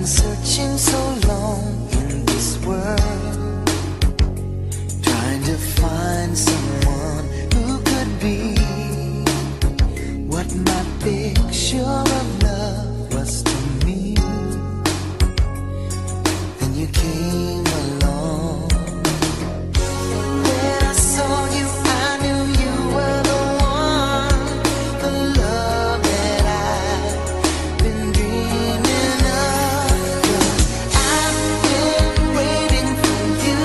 searching so long in this world, trying to find someone who could be what my picture of love was to me. Then you came along. When I saw you, I knew you were the one, the love that I've been dreaming of. 'Cause I've been waiting for you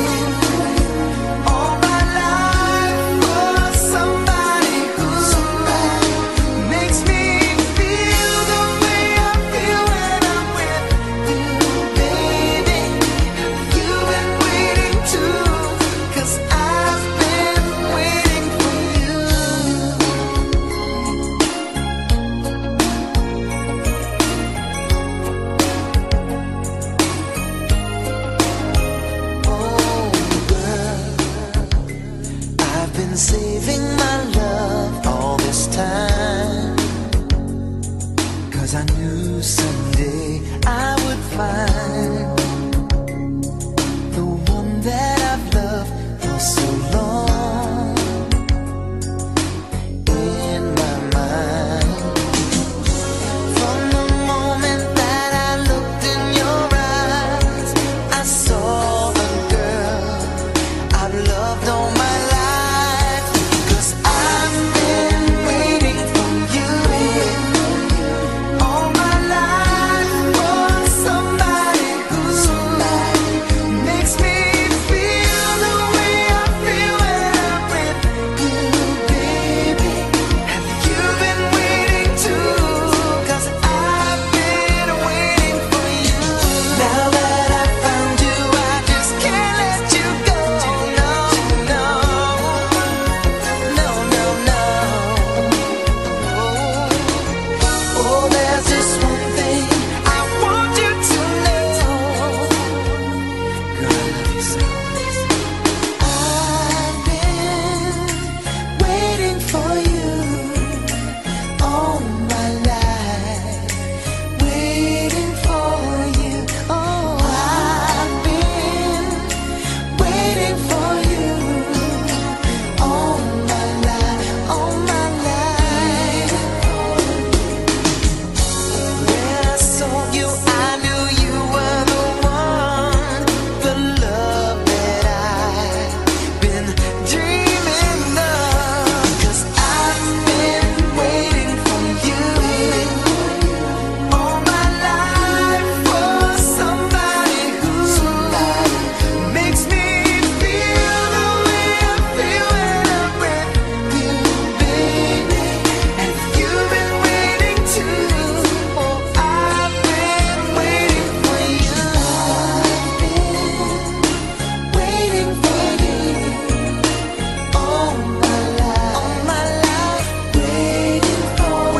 all my life, for somebody who makes me feel the way I feel when I'm with you, baby. You've been waiting too, 'cause I've been waiting for you. Oh, girl, I've been saving my love all this time, 'cause I knew someday I would find the one that I've loved for so long in my mind. From the moment that I looked in your eyes, I saw the girl I've loved all my life. 'Cause I've been waiting for you all my life, for somebody who makes me feel the way I feel when I'm with you, baby. Have you been waiting too? 'Cause I've been waiting for you. Now that I found you, I just can't let you go. No, no, no, no, no. Oh, there's just one thing I want you to know. Girl, I love you so. I've been waiting for you all my life, waiting for you. Oh, I've been waiting for you all my life, all my life. When I saw you, I knew you were the one, the love that I've been dreaming of. 'Cause I've been waiting for you all my life, for somebody who makes me feel the way I feel when I'm with you, baby. And you've been waiting too. Oh, I've been waiting for you. I've been waiting for you all my life, waiting for you.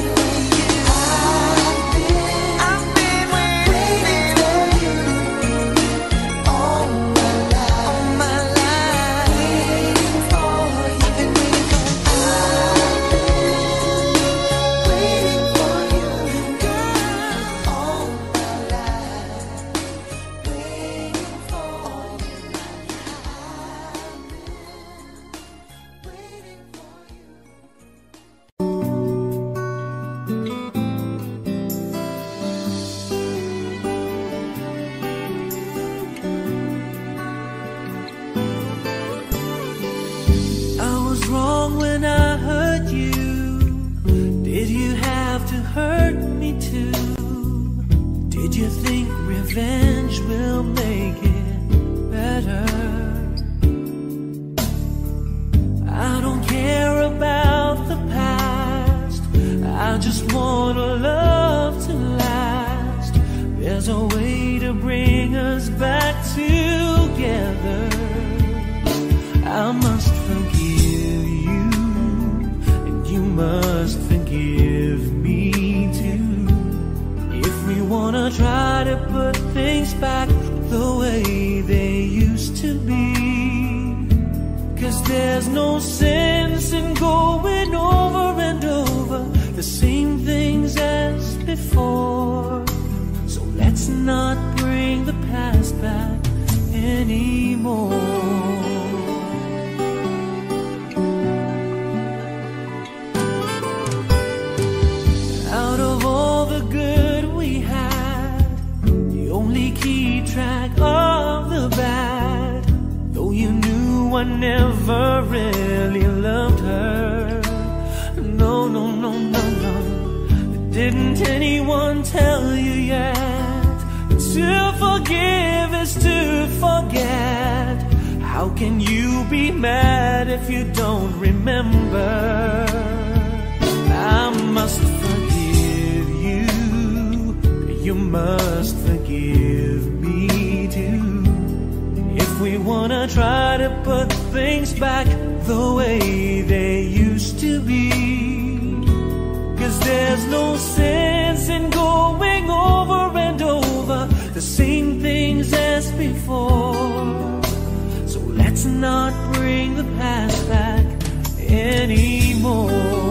I've been waiting for you all my life, waiting for you. I've been waiting for you. Waiting for you, girl, all my life, waiting for you. Waiting for you. I was wrong when I hurt you. Did you have to hurt me too? Did you think revenge will make it better? I don't care about the past, I just want a love to last. There's a way to bring us back together. I must forgive you, and you must forgive me too. If we wanna try to put things back the way they used to be. 'Cause there's no sense in going over and over the same things as before. So let's let's not bring the past back anymore. Out of all the good we had, you only keep track of the bad. Though you knew I never really loved her. No, no, no, no, no. Didn't anyone tell you yet? To forgive is to forget. How can you be mad if you don't remember? I must forgive you. You must forgive me too. If we wanna try to put things back the way they used to be. 'Cause there's no sense in going over and over the same things as before. So let's not bring the past back anymore.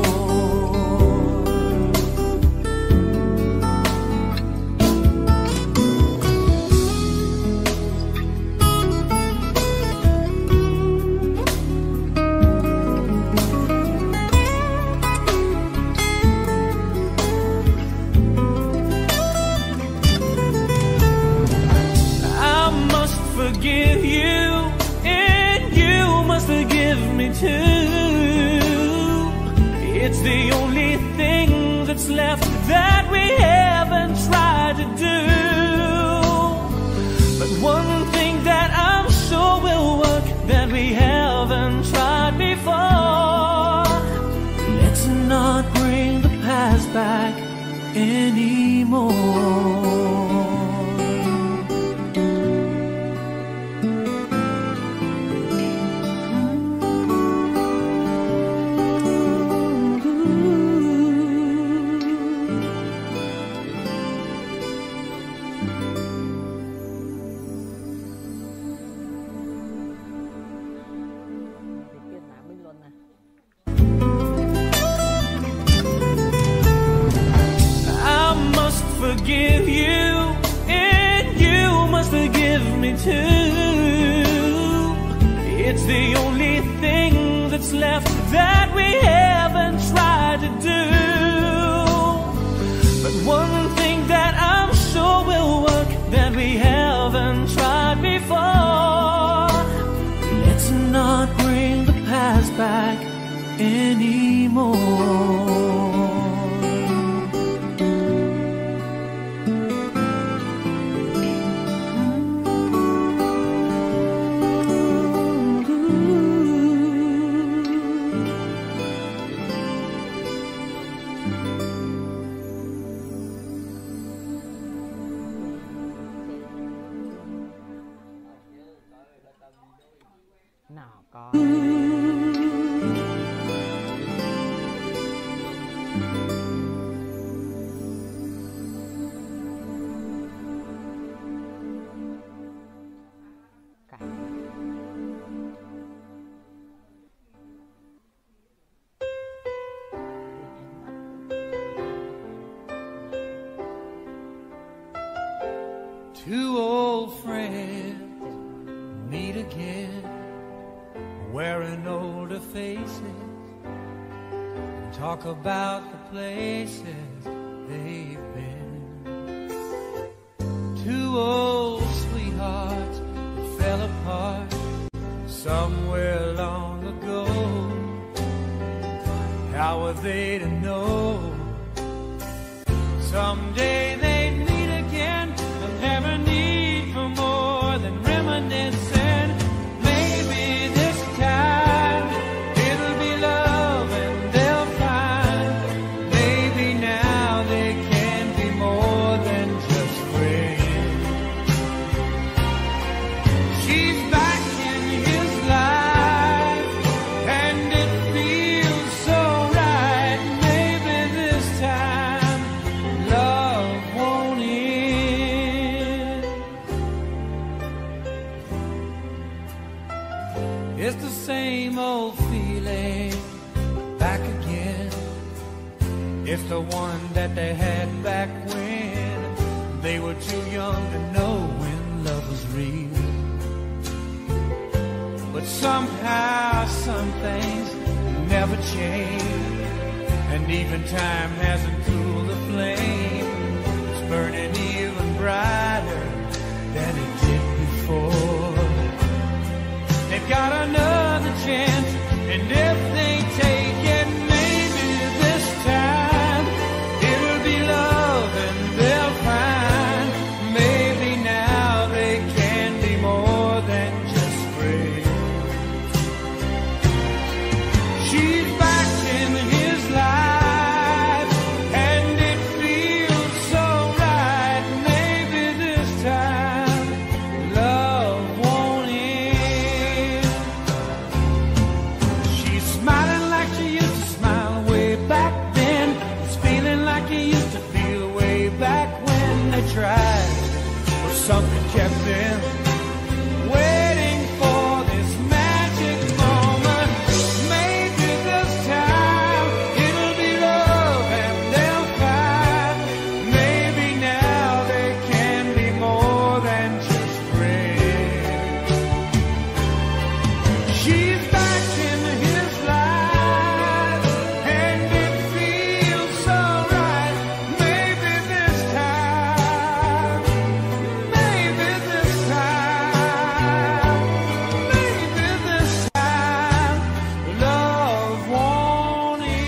Forgive you, and you must forgive me too. It's the only thing that's left that we haven't tried to do. But one thing that I'm sure will work that we haven't tried before. Let's not bring the past back anymore. Forgive you, and you must forgive me too. It's the only thing that's left that we haven't tried to do. But one thing that I'm sure will work that we haven't tried before. Let's not bring the past back anymore. Nào có Two old friends meet again, wearing older faces, and talk about the places they've been. Two old sweethearts that fell apart somewhere long ago. How were they to know someday they'd meet again? They'll never need for more than reminiscing. Maybe this time it'll be love and they'll find. Maybe now they can be more than just friends. She's back in his life and it feels so right. Maybe this time love won't end. It's the same old feeling back again. It's the one that they had back when They were too young to know when love was real. But somehow some things never change, and even time hasn't cooled the flame. It's burning even brighter than it did before. They've got another chance, and if they take it, maybe this time it'll be love and they'll find maybe now they can be more than just friends. She's back in his life and it feels so right. Maybe this time love won't end. She's smiling like she used to smile way back then. It's feeling like he used to feel way back when they tried, but something kept them waiting for this magic moment. Maybe this time it'll be love and they'll find maybe now they can be more than just friends. She's back in his life and it feels so right. Maybe this time, maybe this time, maybe this time, love won't end.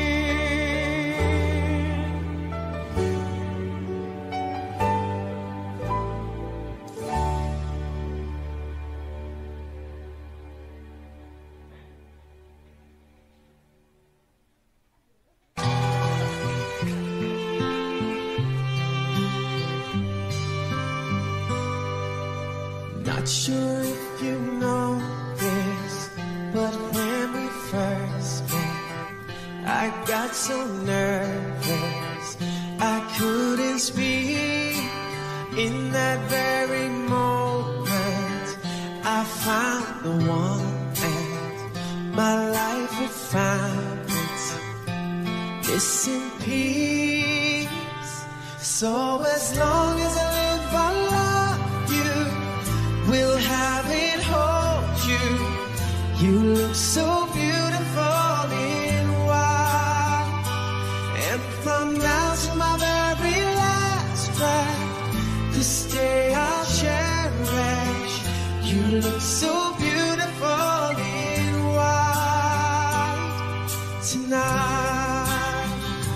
Not sure if you know this, but when we first met, I got so nervous I couldn't speak. In that very moment, I found the one, and my life had found its missing piece. So as long as I live, I love you. We'll have it, hold you. You look so beautiful in white. And from now to my very last breath, this day I'll cherish. You look so beautiful in white tonight.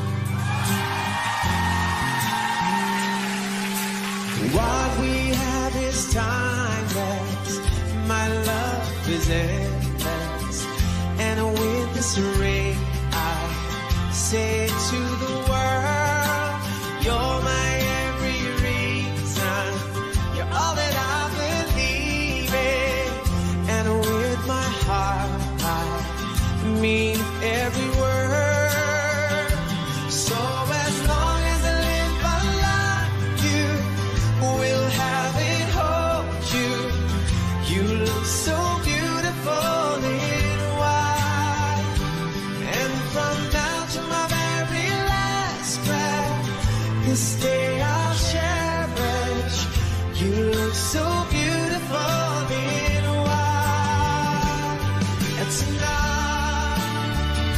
What we have is timeless. My love is endless. And with this ring, I say to the world, you're my every reason. You're all that I believe in. And with my heart, I mean every word. So as long as I live, I love you. We'll have it, hold you. You look so beautiful in white. And from now to my very last breath, this day I'll cherish. You look so beautiful in white. And tonight,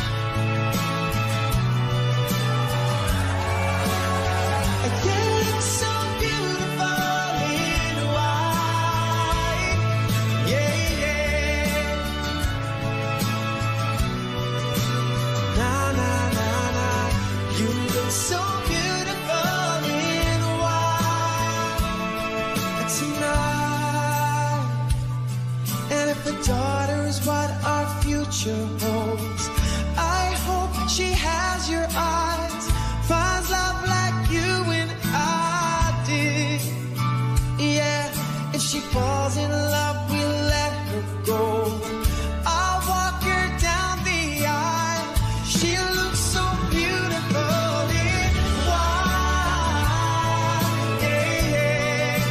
you look so beautiful in white. Yeah, yeah. Na na na na. You look so beautiful in white tonight. And if a daughter is what our future holds, I hope she has your eyes, finds love like you and I did. Yeah, if she falls in love, we'll let her go. I'll walk her down the aisle. She looks so beautiful in white. Yeah, yeah.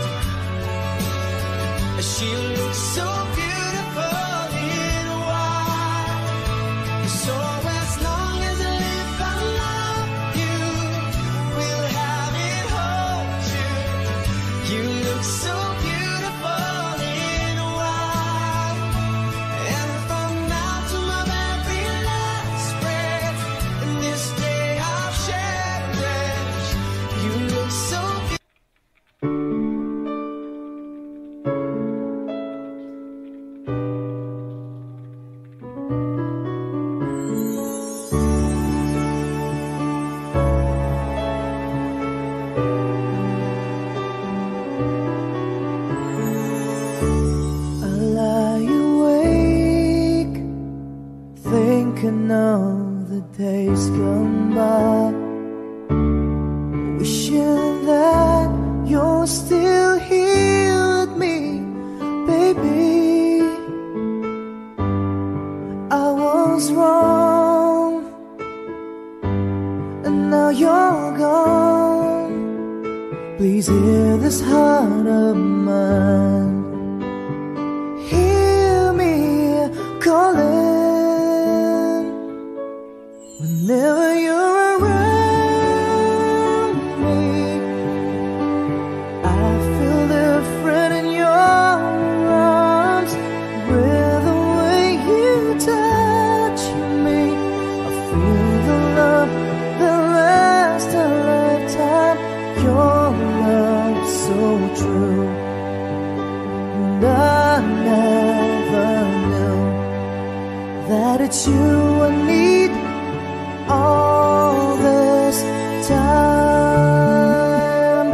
She looks so beautiful in white. So as long as I live, I love you. We'll have it, hold look so beautiful in white. And from now to my very last breath, in this day I'll cherish. You look so beautiful. I lie awake, thinking of the days gone by, wishing that you're still here with me, baby. I was wrong, and now you're gone. Please hear this heart of mine. Hear me calling whenever you're around me. I feel different in your arms, with the way you touch me. I feel the love that lasts a lifetime. Your love so true, and I never knew that it's you I need all this time.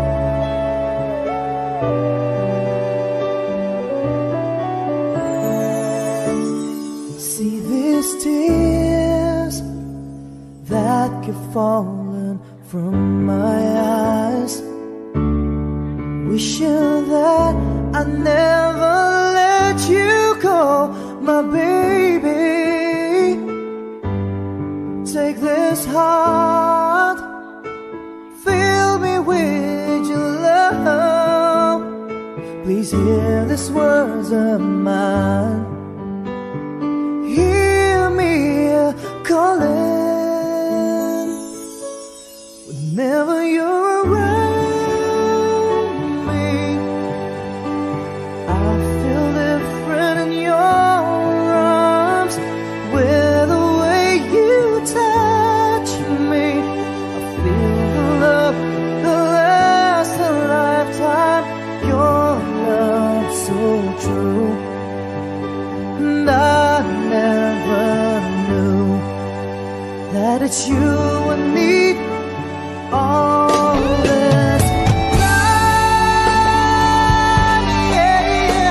See these tears that keep falling from my eyes, wishing that I never let you go, my baby. Take this heart, fill me with your love. Please hear these words of mine. Hear me calling whenever you're around me. I feel different in your arms, with the way you touch me. I feel the love that lasts a lifetime. Your love so true, and I never knew that it's you I need all this time. Yeah,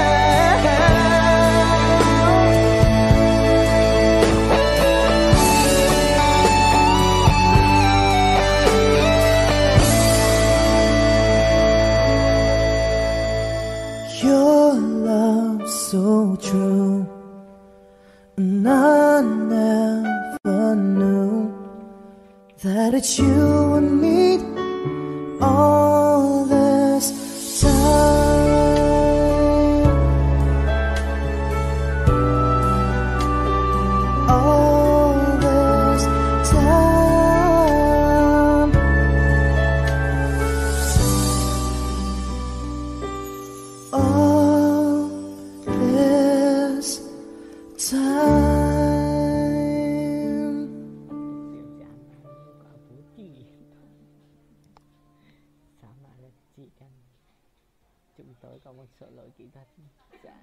your love so true, and I never knew that it's you I need all this time. All this time. All this time. Sáng mai là chị em chúng tôi có một số lỗi kỹ thuật. Dạ.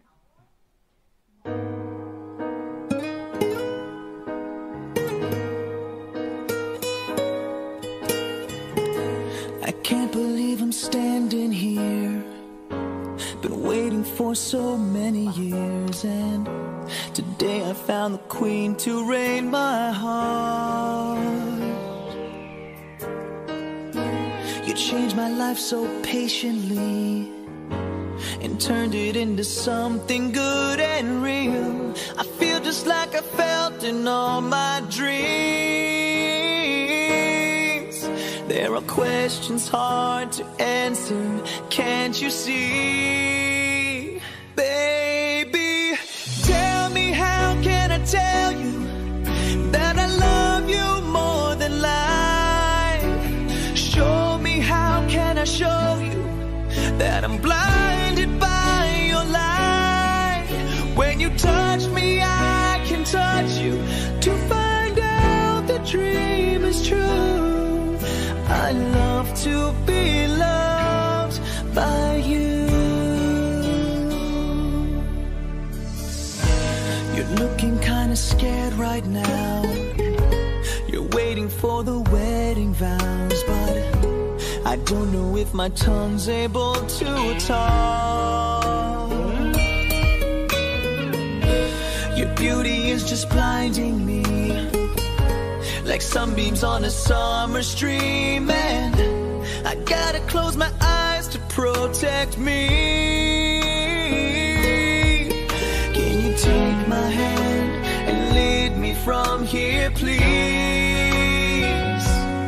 I can't believe I'm standing here. Been waiting for so many years, and today I found the queen to reign my heart. You changed my life so patiently and turned it into something good and real. I feel just like I felt in all my dreams. There are questions hard to answer, can't you see? Baby, tell me, how can I tell you that I love you more than life? Show me, how can I show you that I'm blinded by your light. When you touch me, I can touch you to find out the dream is true. I love to be loved by you. You're looking kinda scared right now. You're waiting for the wedding vows, but I don't know if my tongue's able to talk. Your beauty is just blinding me, like sunbeams on a summer stream, and I gotta close my eyes to protect me. Can you take my hand and lead me from here, please?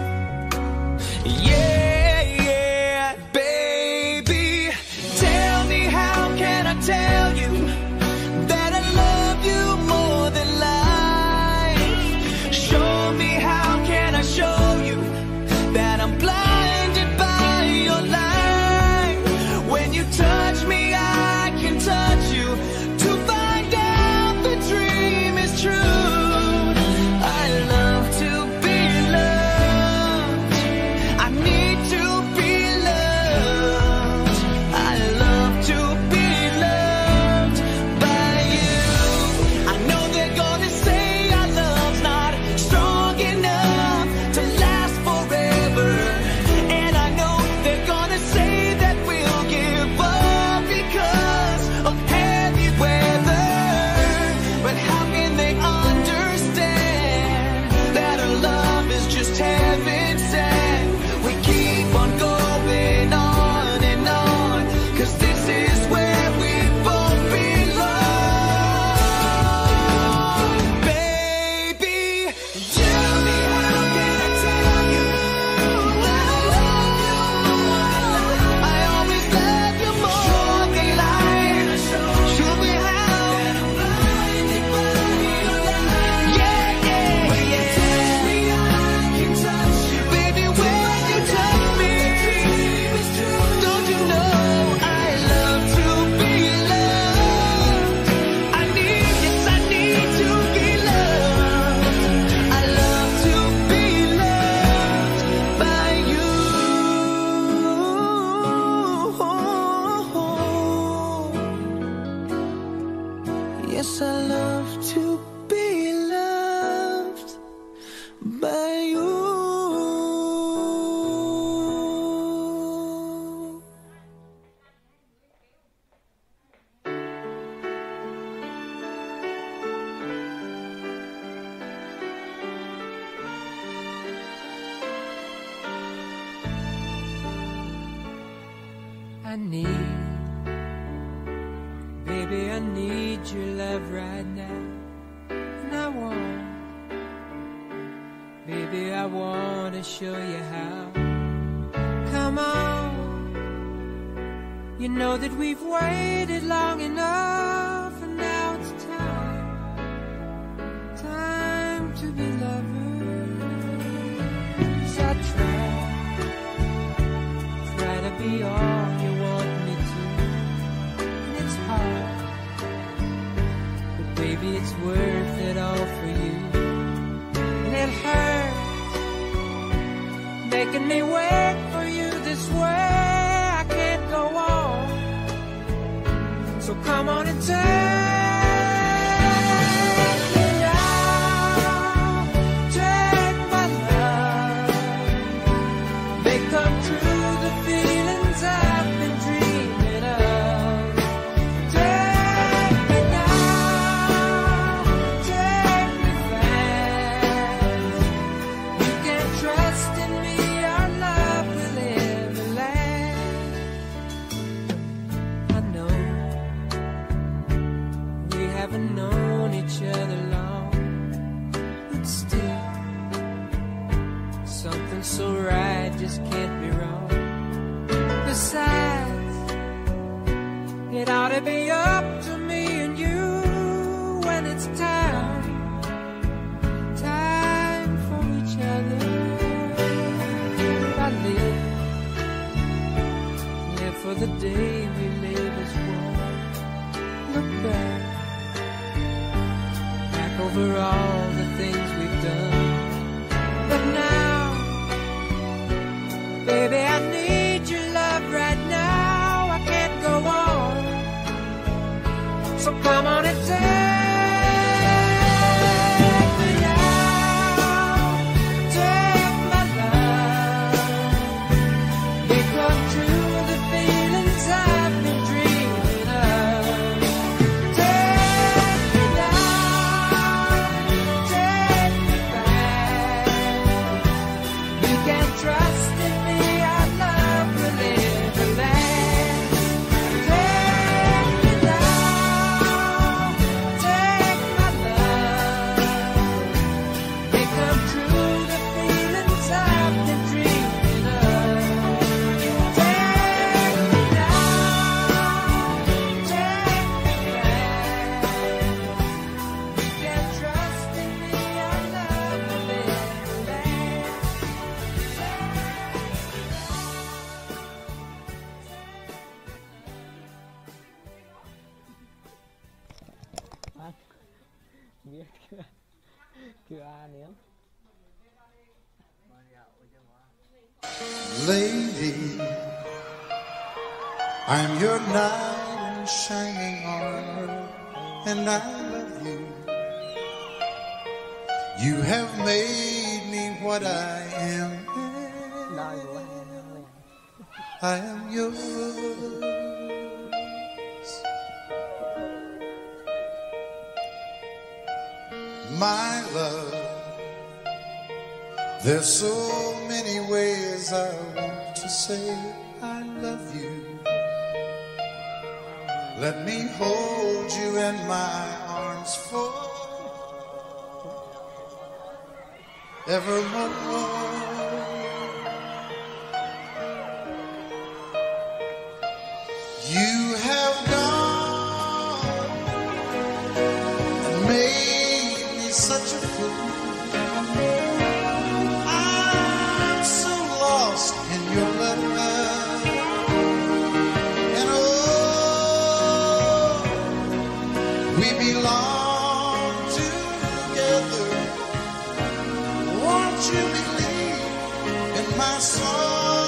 Yeah, baby, tell me, how can I tell you that I love you more than life? Show me, how can I show you that I'm blinded by your light? When you touch me, I can touch you to find out the dream is true. I love to be loved. I need to be loved. I love to be loved by you. I know they're gonna say our love's not strong enough to last forever, and I know they're gonna say that we'll give up because of heavy weather. But how can they understand that our love is just heaven sent? We keep on going on and on, 'cause this is where we both belong. Baby, tell me, how can I tell you that I love you more than life? I always love you more than life. Show me how that I'm blinded by your light. Yeah, yeah, when you touch me, I can touch you. Baby, when you touch me, don't you know I love to be loved? I need, yes, I need to be loved. I love to be loved by you. Yes, I love to be loved by you. I need, baby, I need your love right now. And I want, baby, I want to show you how. Come on, you know that we've waited long enough, and now it's time to be lovers. I try to be all you want me to, and it's hard, but baby, it's worth it all for you. And it hurts making me wait for you this way. I can't go on, so come on and take me now, take my love, make come true the feelings I've been dreaming of. Take me now, take me fast. You can trust in me, our love will ever last. I know we haven't known each other long, but still something so right just can't be wrong. Besides, it ought to be up to me and you when it's time for each other. I live for the day we live as one. Look back over all the things we've done. But now, baby, I need your love right now. I can't go on. So come on and take me now. Take my love. Become true the feelings I've been dreaming of. Take me now. Take me back. You can trust in me. Our love will never last. Take me now. Take my love. Become true the feelings I've been dreaming of. Take me now. Take me back. You can trust in me. Our love will never last. Anh biết chưa ai nữa. Lady, I'm your knight in shining armor, and I love you. You have made me what I am. Đôi của anh thôi. I am yours. My love, there's so many ways I want to say I love you. Let me hold you in my arms forevermore. You have gone and made me such a fool. I'm so lost in your love. And oh, we belong together. Won't you believe in my song?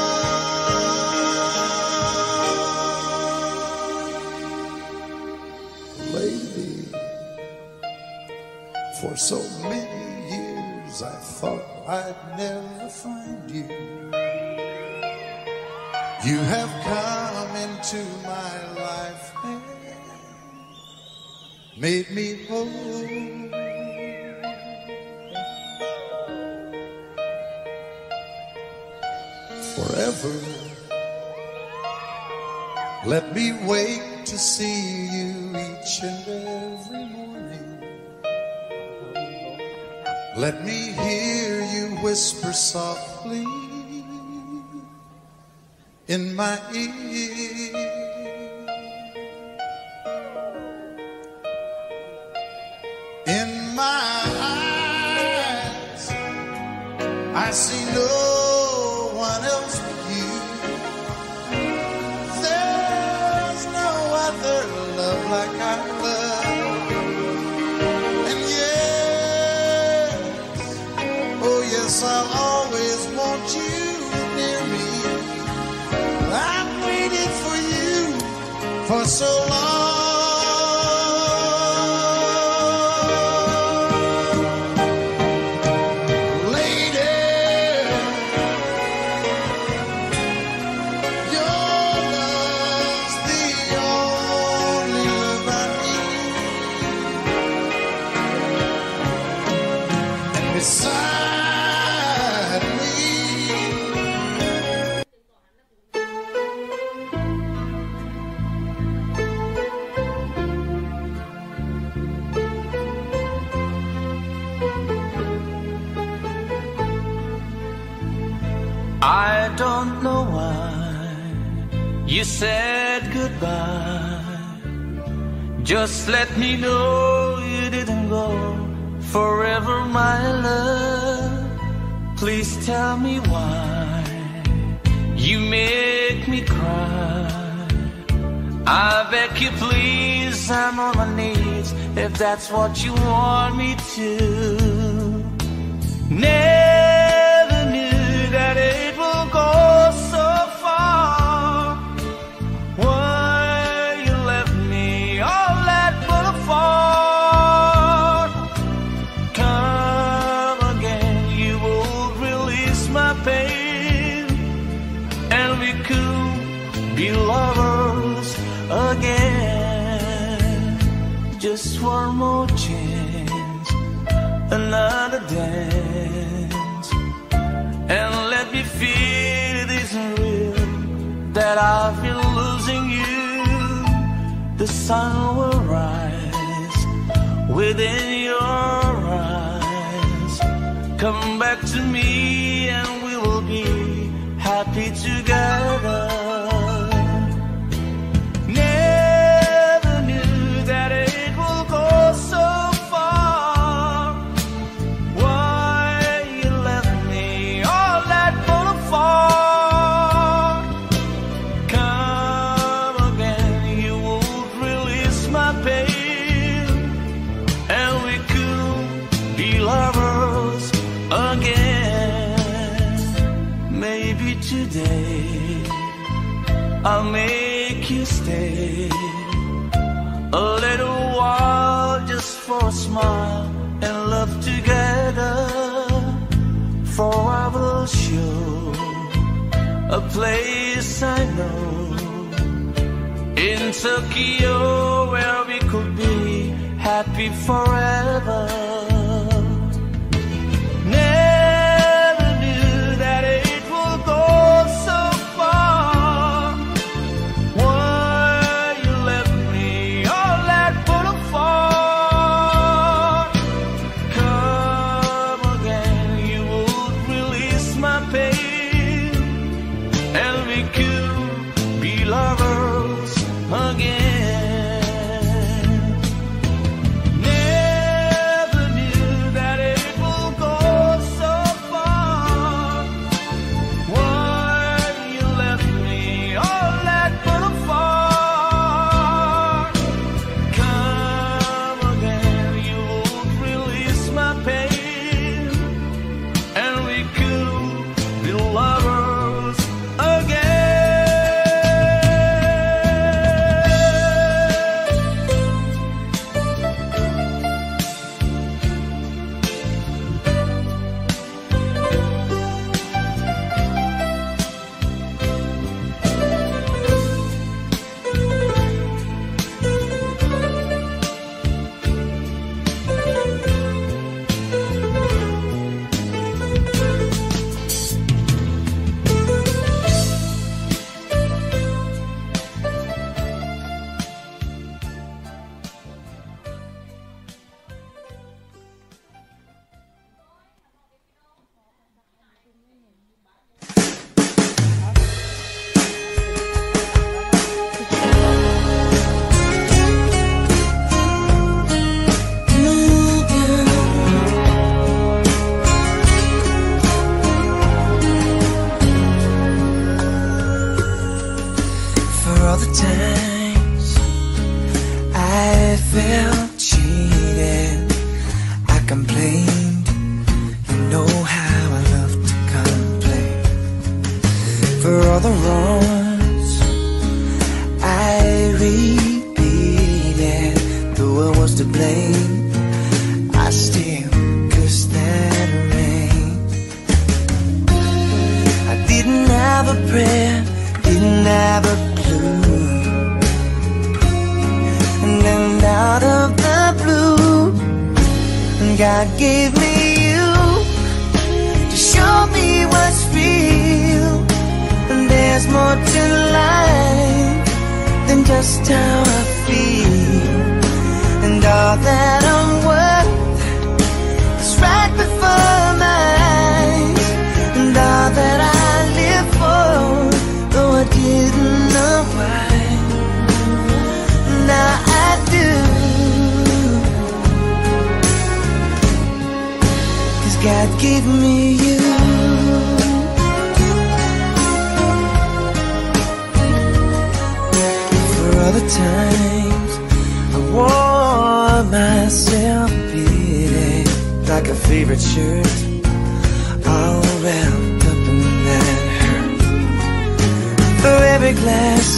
Lady, for so many years I thought I'd never find you. You have come into my life and made me whole. Forever, let me wake to see you each and every morning. Let me hear you whisper softly in my ear. In my eyes, I see no one else but you. There's no other love like our love. And yes, oh yes, I'll always want you near me. I've waited for you for so long. Lady, your love's the only love I need. And beside me, I don't know why you said goodbye. Just let me know you didn't go forever, my love. Please tell me why You make me cry. I beg you please, I'm on my knees, if that's what you want me to. Never knew that it will go so far. Why you left me all that but a fall. Come again, you will release my pain, and we could be lovers again. Just one more chance, another dance, and let me feel it isn't real, that I've been losing you. The sun will rise within your eyes. Come back to me and we will be happy together. Never knew that it will go so far. Why you left me all that but a fall. Come again, you would release my pain, and we could be lovers again. Maybe today I'll make you stay a little while, just for a smile and love together. For I will show a place I know in Tokyo where we could be happy forever. Never knew that it will go so far. Why you left me all that but a fall. Come again, you would release my pain, and we could be lovers again. Never knew that it will go so far. Why you left me all that but a fall. Come again, you would release my pain, and we could be lovers again. For all the times I felt cheated, I complained. You know how I love to complain. For all the wrongs I repeated, though I was to blame, I still cursed that rain. I didn't have a prayer, didn't have a clue, and then out of the blue, God gave me you to show me what's real. And there's more to life than just how I feel, and all that I'm worth is right before my eyes, and all that I live for, though I didn't know why, now I do. 'Cause God gave me you. the times I wore myself beating like a favorite shirt, all wrapped up in that hurt. For every glass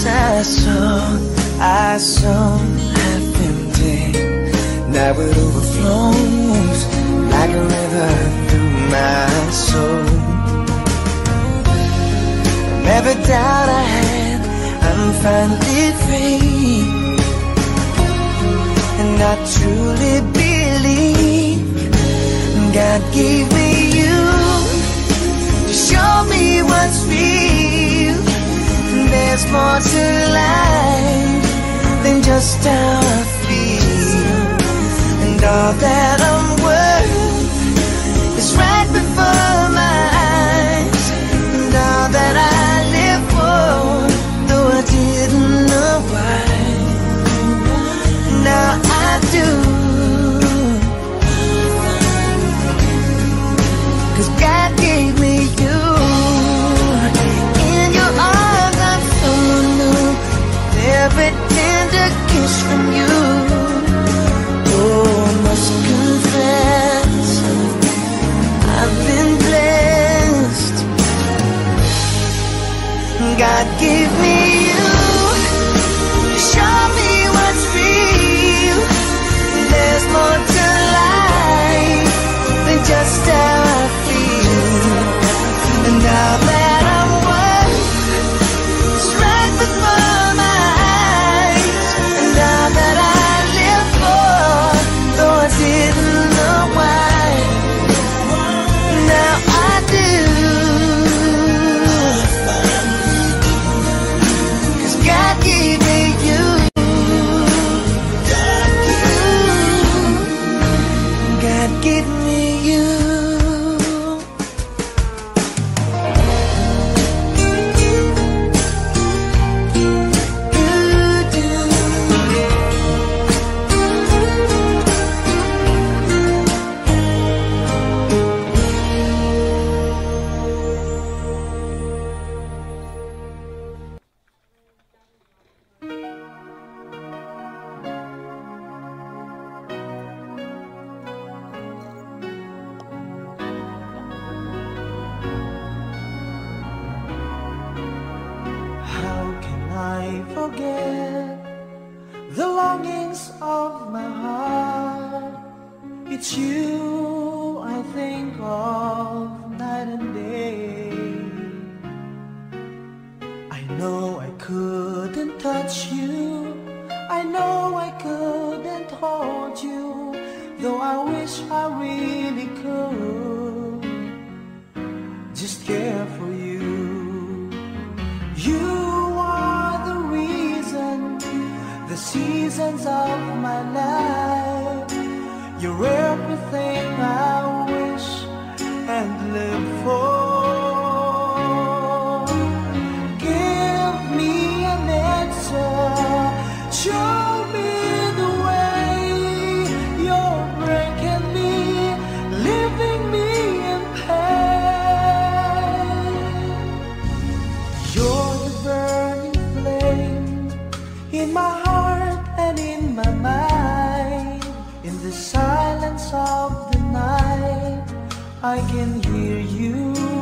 I saw half empty. Now it overflows like a river through my soul. From every doubt I had, I'm finally free, and I truly believe God gave me you to show me what's real. There's more to life than just how I feel, and all that I'm worth is right before my eyes, and all that I live for, though I didn't know why, now I do. 'Cause God gave me you. In your arms I'm so new, every tender kiss from you. Oh, I must confess, I've been blessed. God gave me you to show me what's real. There's more to life than just how I feel, and now that I'm worth is right before my eyes, and all that I live for, though I didn't know why, now I do. 'Cause God gave me you. God gave me you. How can I forget the longings of my heart? It's you I think of night and day. I know I couldn't touch you, I know I couldn't hold you, though I wish I really could just care for you. You are the reason, the seasons of my life. You're everything I wish and live for. Give me an answer, show me the way. You're breaking me, leaving me in pain. You're the burning flame in my heart and in my mind. In the silence of the night, I can hear you.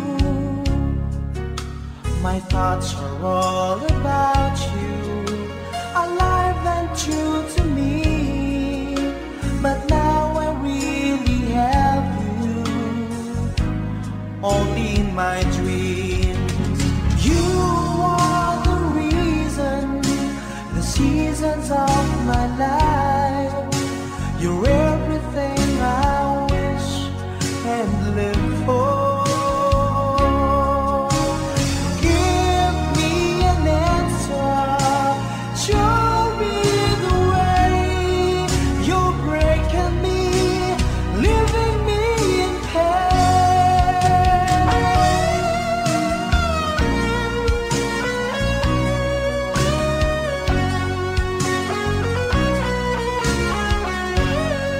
My thoughts are all about you, alive and true to me. But now I really have you, only in my dreams. You are the reason, the seasons of my life. You're everything I wish and live for. Give me an answer, show me the way. You're breaking me, leaving me in pain.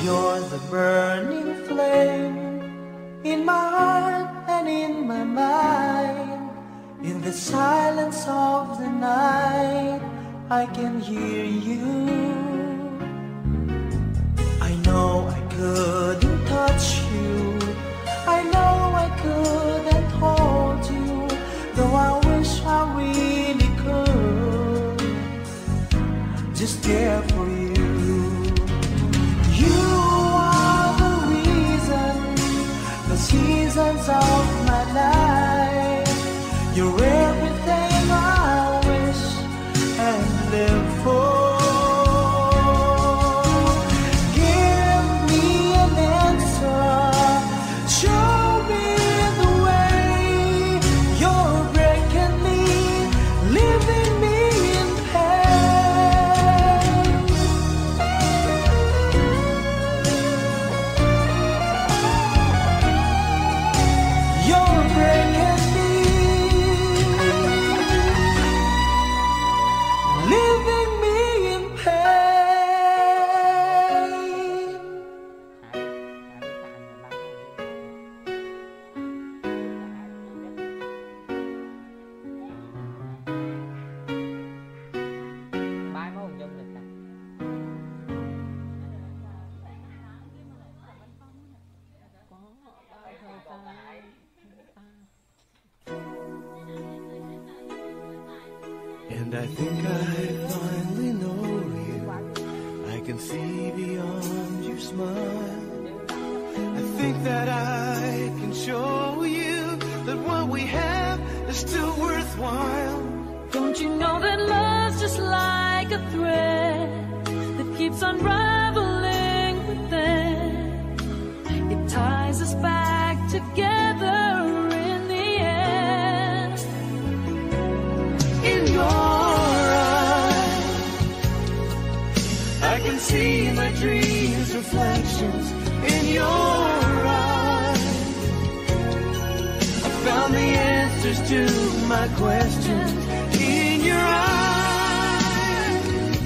You're the burning flame in my heart and in my mind. In the silence of the night, I can hear you. I know I couldn't touch you, I know I couldn't hold you, though I wish I really could just care for you. You are the reason, the seasons of my life. You're everything I wish and live for. Give me an answer, show me the way. You're breaking me, leaving me in pain. You're breaking me, leaving me in pain. Mai mới Hùng Dung được ta. And I think I finally know you. I can see beyond your smile. I think that I can show you that what we have is still worthwhile. Don't you know that love's just like a thread that keeps unraveling within? It ties us back together in the end. In your eyes, I can see my dreams' reflections. In your eyes, I found the answers to my questions. In your eyes,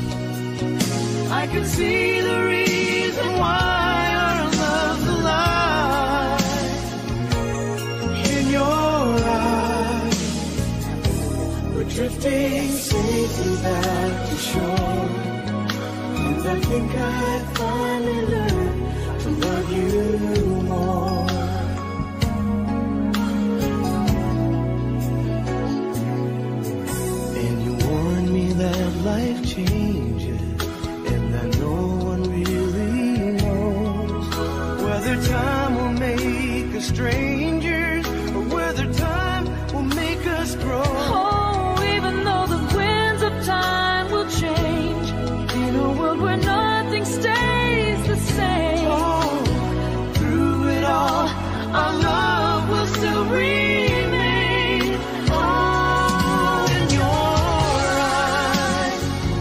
I can see the reason why our love's alive. In your eyes, we're drifting safely back to shore. And I think I finally learned to love you more. And you warned me that life changes, and that no one really knows whether time will make us strangers or whether time will make us grow. Oh, even though the winds of time will change, in a world where nothing stays the same. Oh, through it all, our love will still remain. Oh, in your eyes,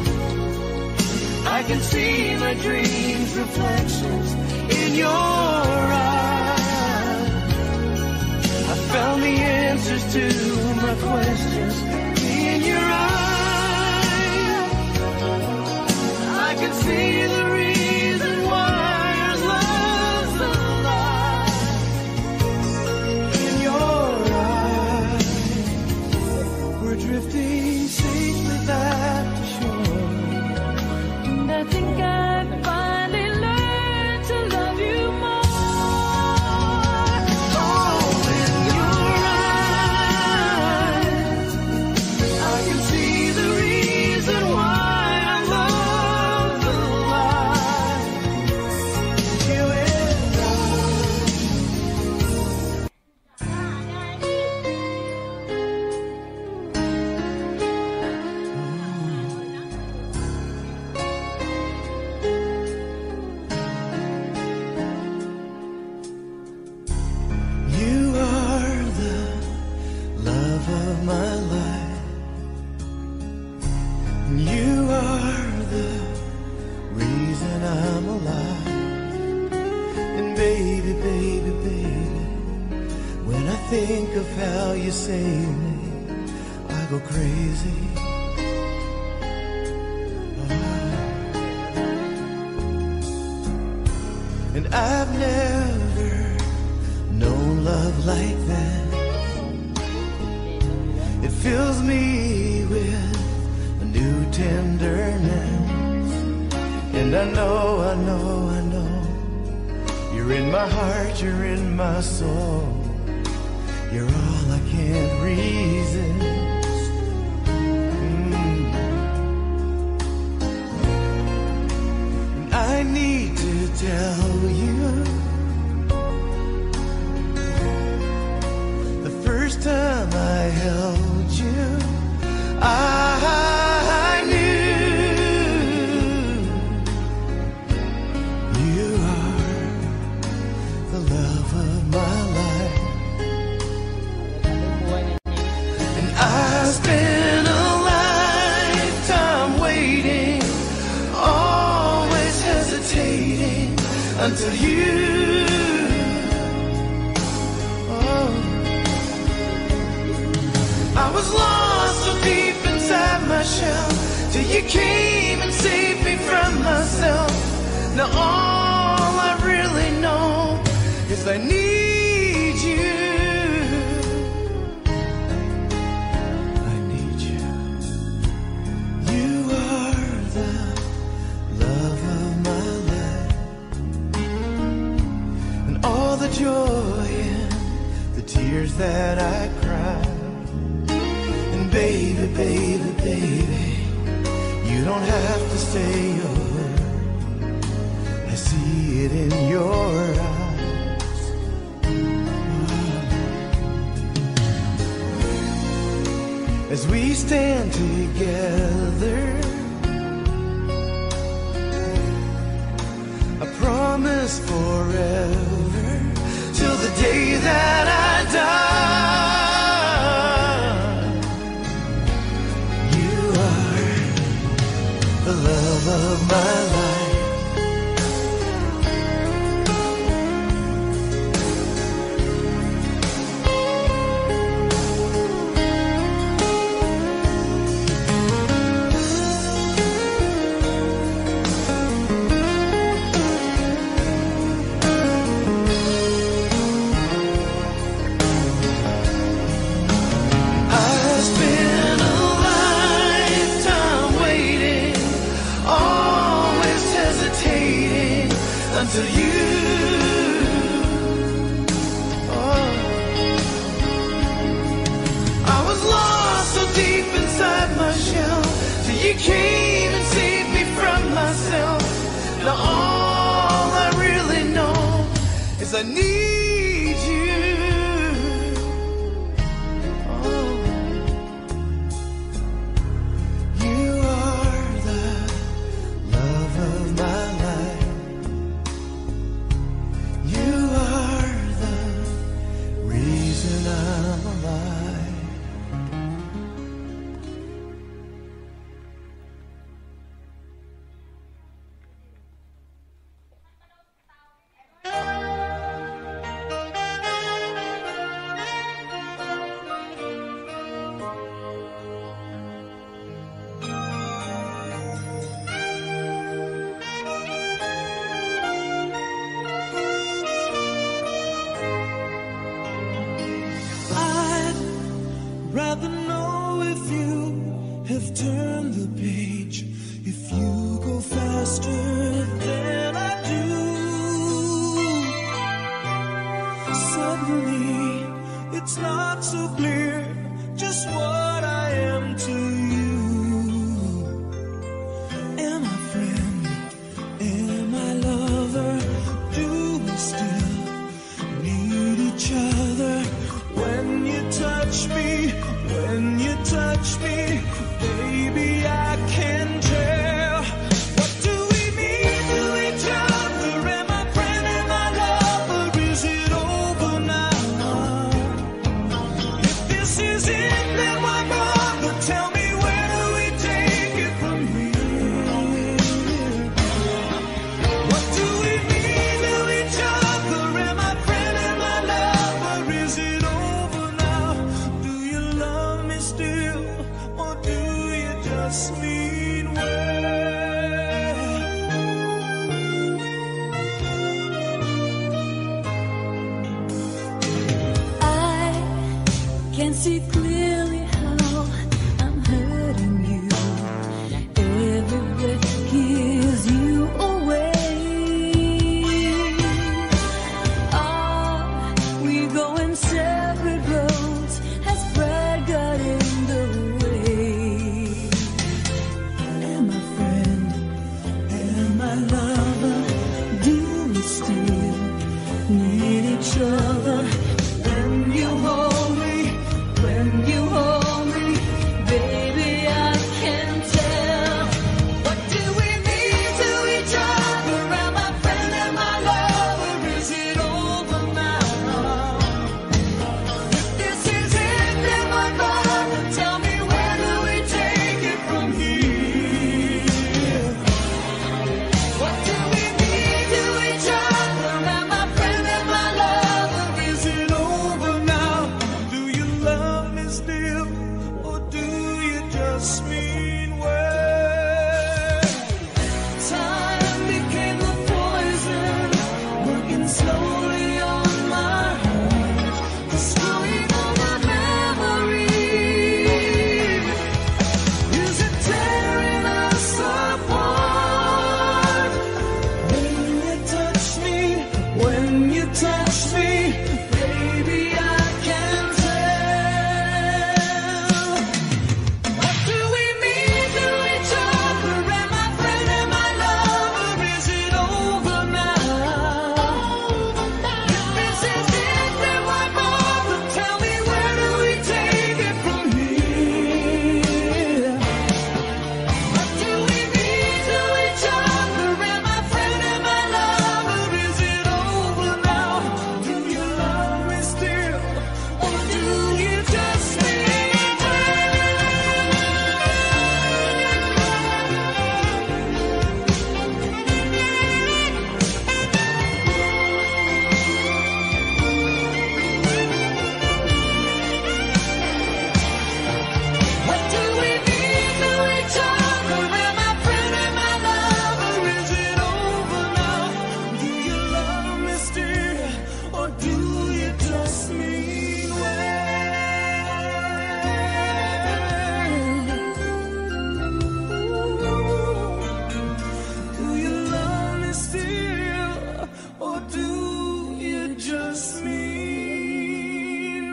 I can see my dreams' reflections. In your eyes, I found the answers to my questions. In your eyes, I can see the reason why our love's alive. In your eyes, we're drifting safely back to shore. And I think I finally learned to love you more. Oh, in your eyes, I can see the reason why our love's alive. You and I. You are the love of my life. You are the reason I'm alive. And baby, baby, baby, when I think of how you save me, I go crazy. And I've never known love like that. It fills me with a new tenderness. And I know you're in my heart, you're in my soul. You're all I can't resist. And I need to tell you, the first time I held you, I knew you are the love of my life. And I spent a lifetime waiting, always hesitating until you. I was lost so deep inside my shell, till you came and saved me from myself. Now all I really know is I need you. I need you. You are the love of my life. And all the joy and the tears that I cried. Baby, baby, baby, you don't have to say a word. I see it in your eyes. As we stand together, I promise forever, till the day that I die. The love of my life. Until you, I was lost so deep inside my shell, till you came and saved me from myself. Now all I really know is I need you. You are the love of my life. You are the reason I'm alive. Rather know if you have turned the page, if you go faster than I do. Suddenly, it's not so clear just what I am to you. Am I friend? Am I lover? Do we still need each other? When you touch me, when you touch me, baby, I can tell. What do we mean to each other? Am I friend, am I lover? Is it over now? If see clearly how I'm hurting you. Every breath gives you away. We go in separate roads as pride got in the way. And my friend and my lover, do we still need each other? When you hold me, baby, I can tell. What do we mean to each other? Am I friend and my lover? Is it over now? If this is it, then my father, tell me where do we take it from here? What do we mean to each other? Am I friend and my lover? Is it over now? Do you love me still, or do you just mean well? Time became the poison, working slowly on my heart, destroying all my memories. Is it tearing us apart? When you touch me, baby, I can tell. What do we mean to each other? Am I friend and my lover? Is it over now? If this is it, then why bother? Tell me where do we take it from here? What do we mean to each other? Am I friend and my lover? Is it over now? Do you love me still, or do you just mean What do we mean to each other? Am I friend and my lover? Is it over now? Do you love me still, or do you just mean well? Do you love me still, or do you just mean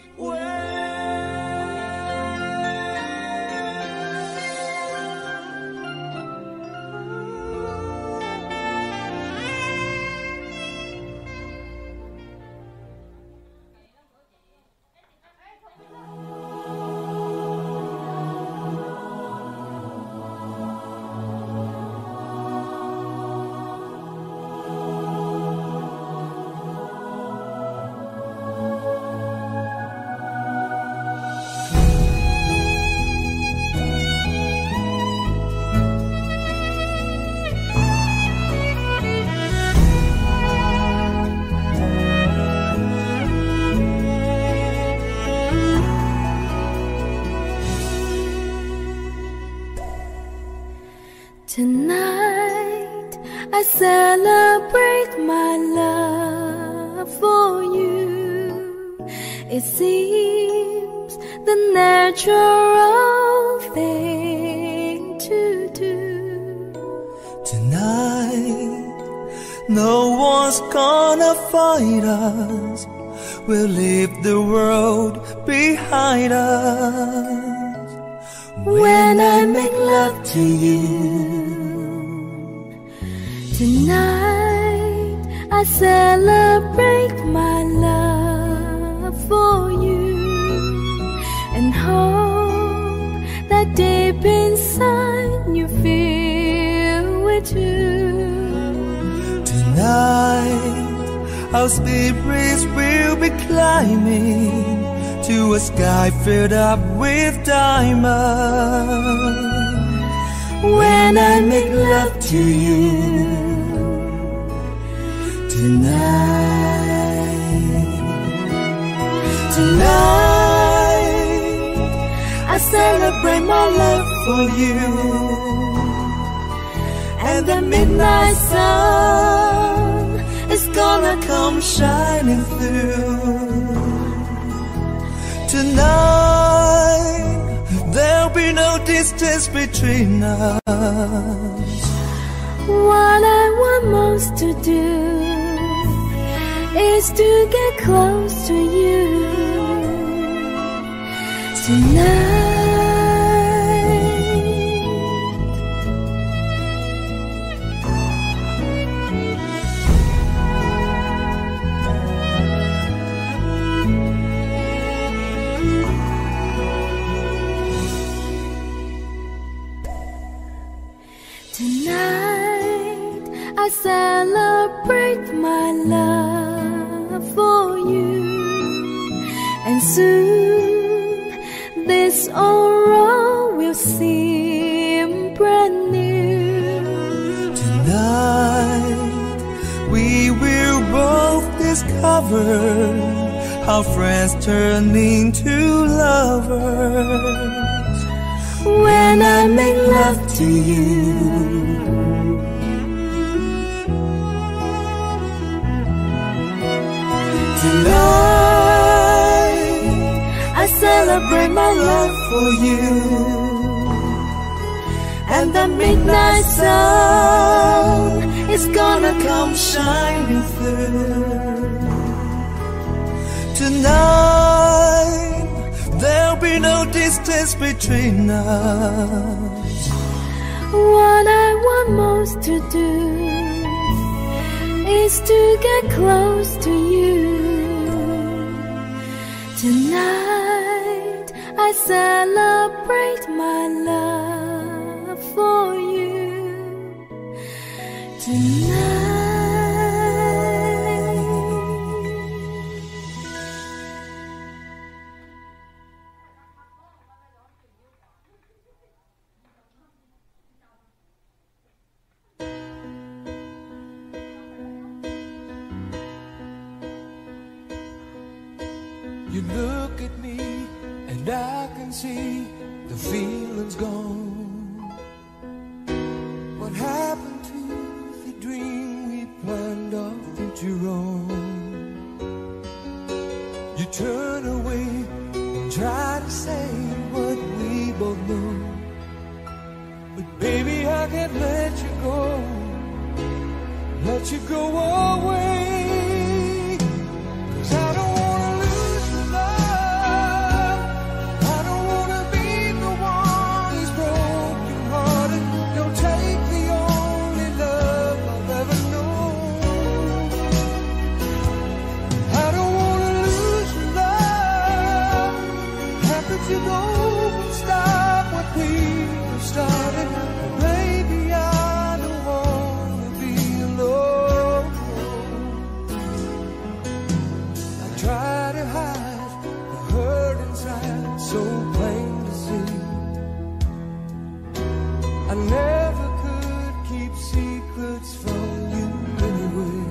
Tonight I celebrate my love for you. It seems the natural thing to do. Tonight, no one's gonna fight us. We'll leave the world behind us. When I make love to you, Tonight I celebrate my love for you, and hope that deep inside you feel it too. tonight our spirits will be climbing to a sky filled up with diamonds. When I make love to you tonight, I celebrate my love for you, and the midnight sun is gonna come shining through. Tonight there'll be no distance between us. What I want most to do is to get close to you tonight. Tonight I celebrate my love for you, and soon this old road will seem brand new. Tonight we will both discover how friends turn into lovers when I make love to you. Tonight I celebrate my love for you, and the midnight sun is gonna come shining through. Tonight there'll be no distance between us. What I want most to do is to get close to you. Tonight I celebrate my love for you. Tonight You look at me and I can see the feeling's gone. What happened to the dream we planned our future on? You turn away and try to say what we both know, but baby I can't let you go away. 'Cause I don't wanna lose your love. I don't wanna be the one who's broken hearted. Don't take the only love I've ever known. I don't wanna lose your love. How could you go and stop what we started? Baby, I don't wanna be alone. I try to hide the hurt inside, so plain to see. I never could keep secrets from you anyway.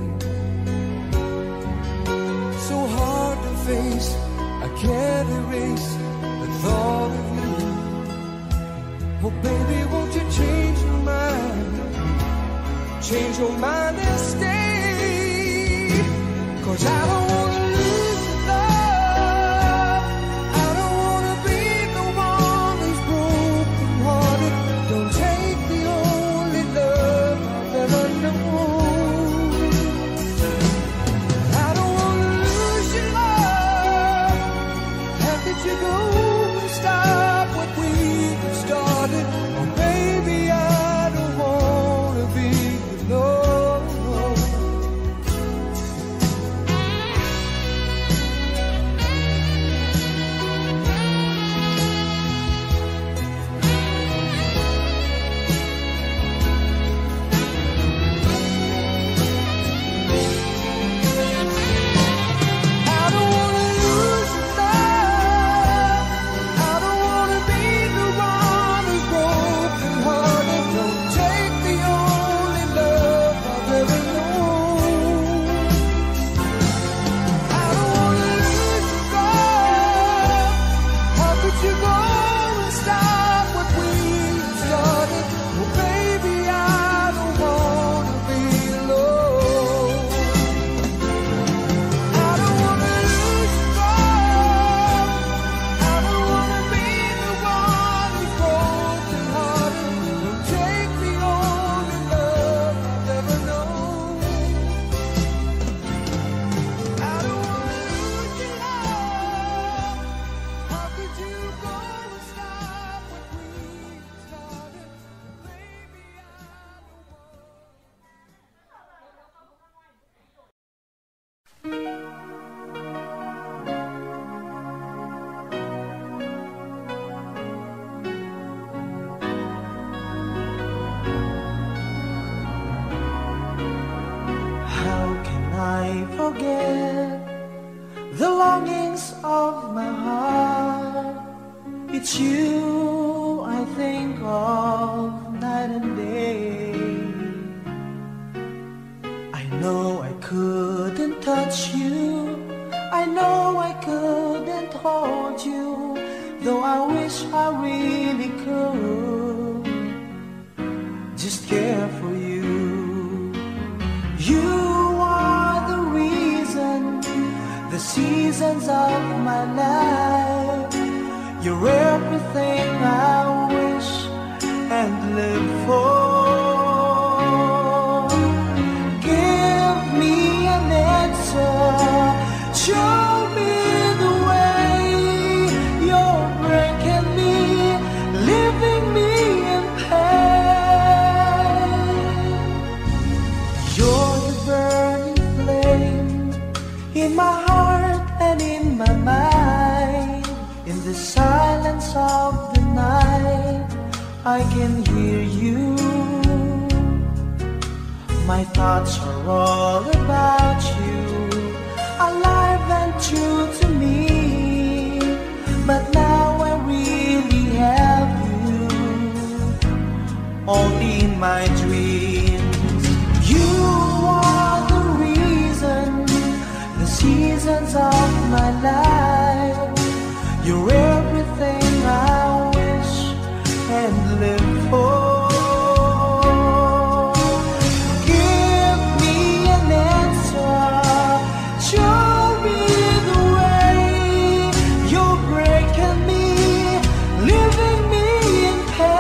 So hard to face, I can't erase the thought of you. Oh baby, won't you change your mind? Change your mind and stay. 'Cause I don't wanna lose your love. I don't wanna be the one who's broken hearted. Don't take the only love I've ever known. I don't wanna lose your love. How could you go and stop what we started? Oh baby, I don't wanna be alone. I forget the longings of my heart, it's you I think of night and day. I know I couldn't touch you, I know I couldn't hold you, though I wish I really could just care for you. You are the reason, the seasons of my life. You're everything I wish and live for. Give me an answer, show me the way. You're breaking me, leaving me in pain. You're the burning flame in my heart and in my mind. In the silence of the night, I can hear you. My thoughts are all about you, alive and true to me. But now I really have you, only in my dreams. You are the reason, the seasons of my life. You're everything I wish and live for. Give me an answer, show me the way. You're breaking me, leaving me in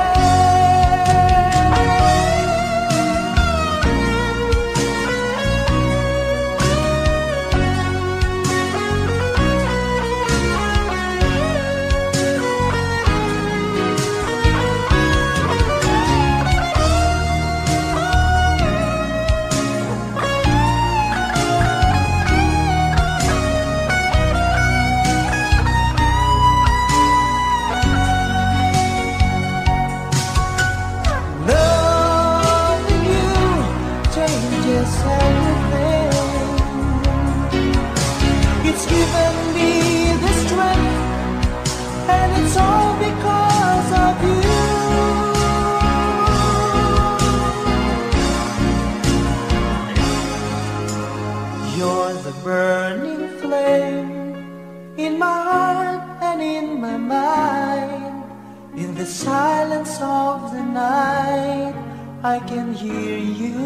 loving you changes everything. It's given me the strength, and it's all because of you. You're the burning flame in my heart and in my mind. In the silence of the night, I can hear you.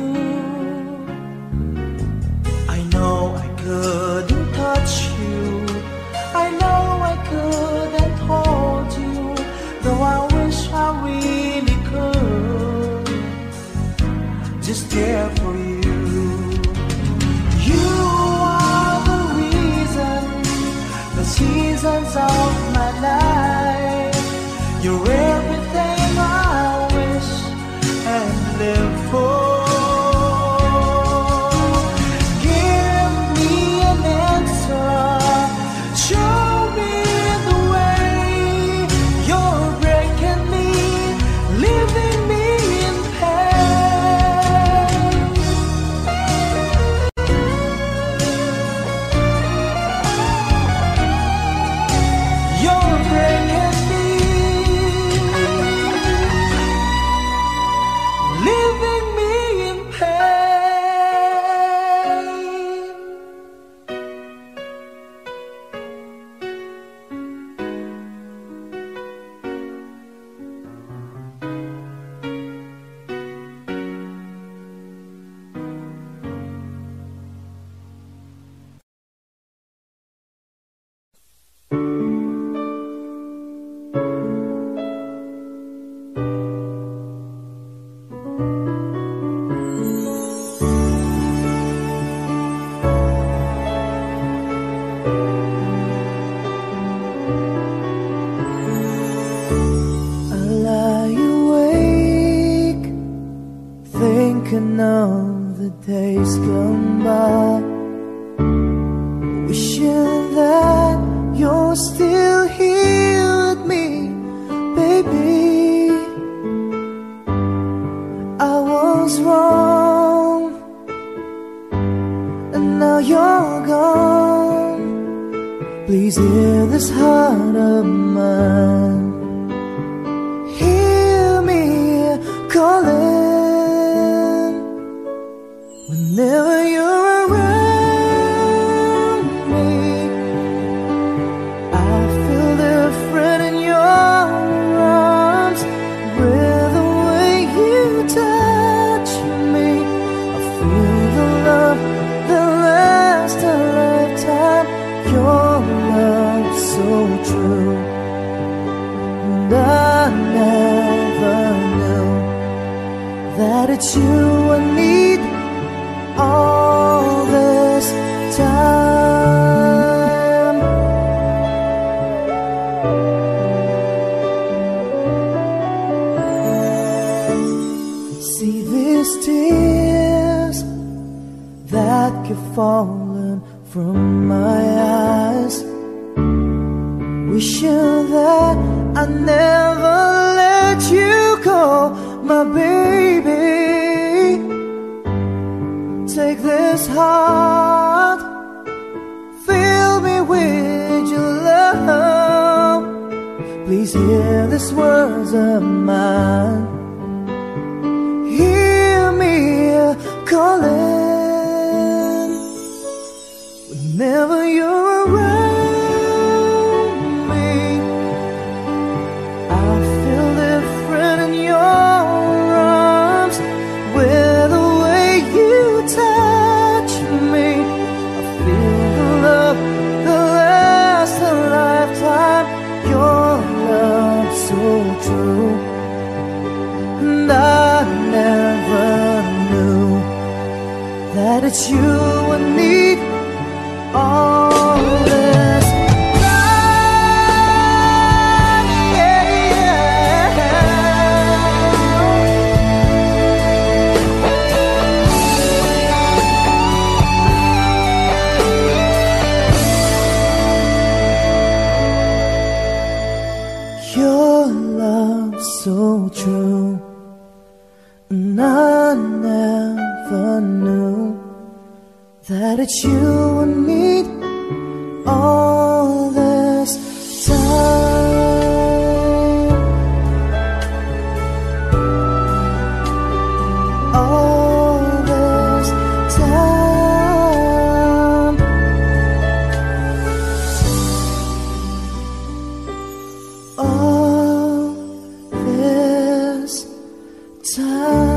I know I couldn't touch you, I know I couldn't hold you, though I wish I really could just care for you. You are the reason, the seasons of my life. You're everything I wish and live for. Give me an answer, show me the way. You're breaking me, leaving me in pain. while you're gone. Please hear this heart of mine. Hear me calling whenever you're around me. I feel different in your arms with the way you touch me. I feel the love that lasts a lifetime. Your love so true, and I never knew that it's you I need all this time. See these tears that keep falling from my eyes, wishing that I never let you go, my baby. Take this heart, fill me with your love. Please hear these words of mine. Hear me calling whenever you're around me. I feel different in your arms with the way you touch me. I feel the love that lasts a lifetime. Your love so true, and I never knew that it's you I need all this time. Your love so true, and I never knew that it's you I need all this time. All this time. All this time.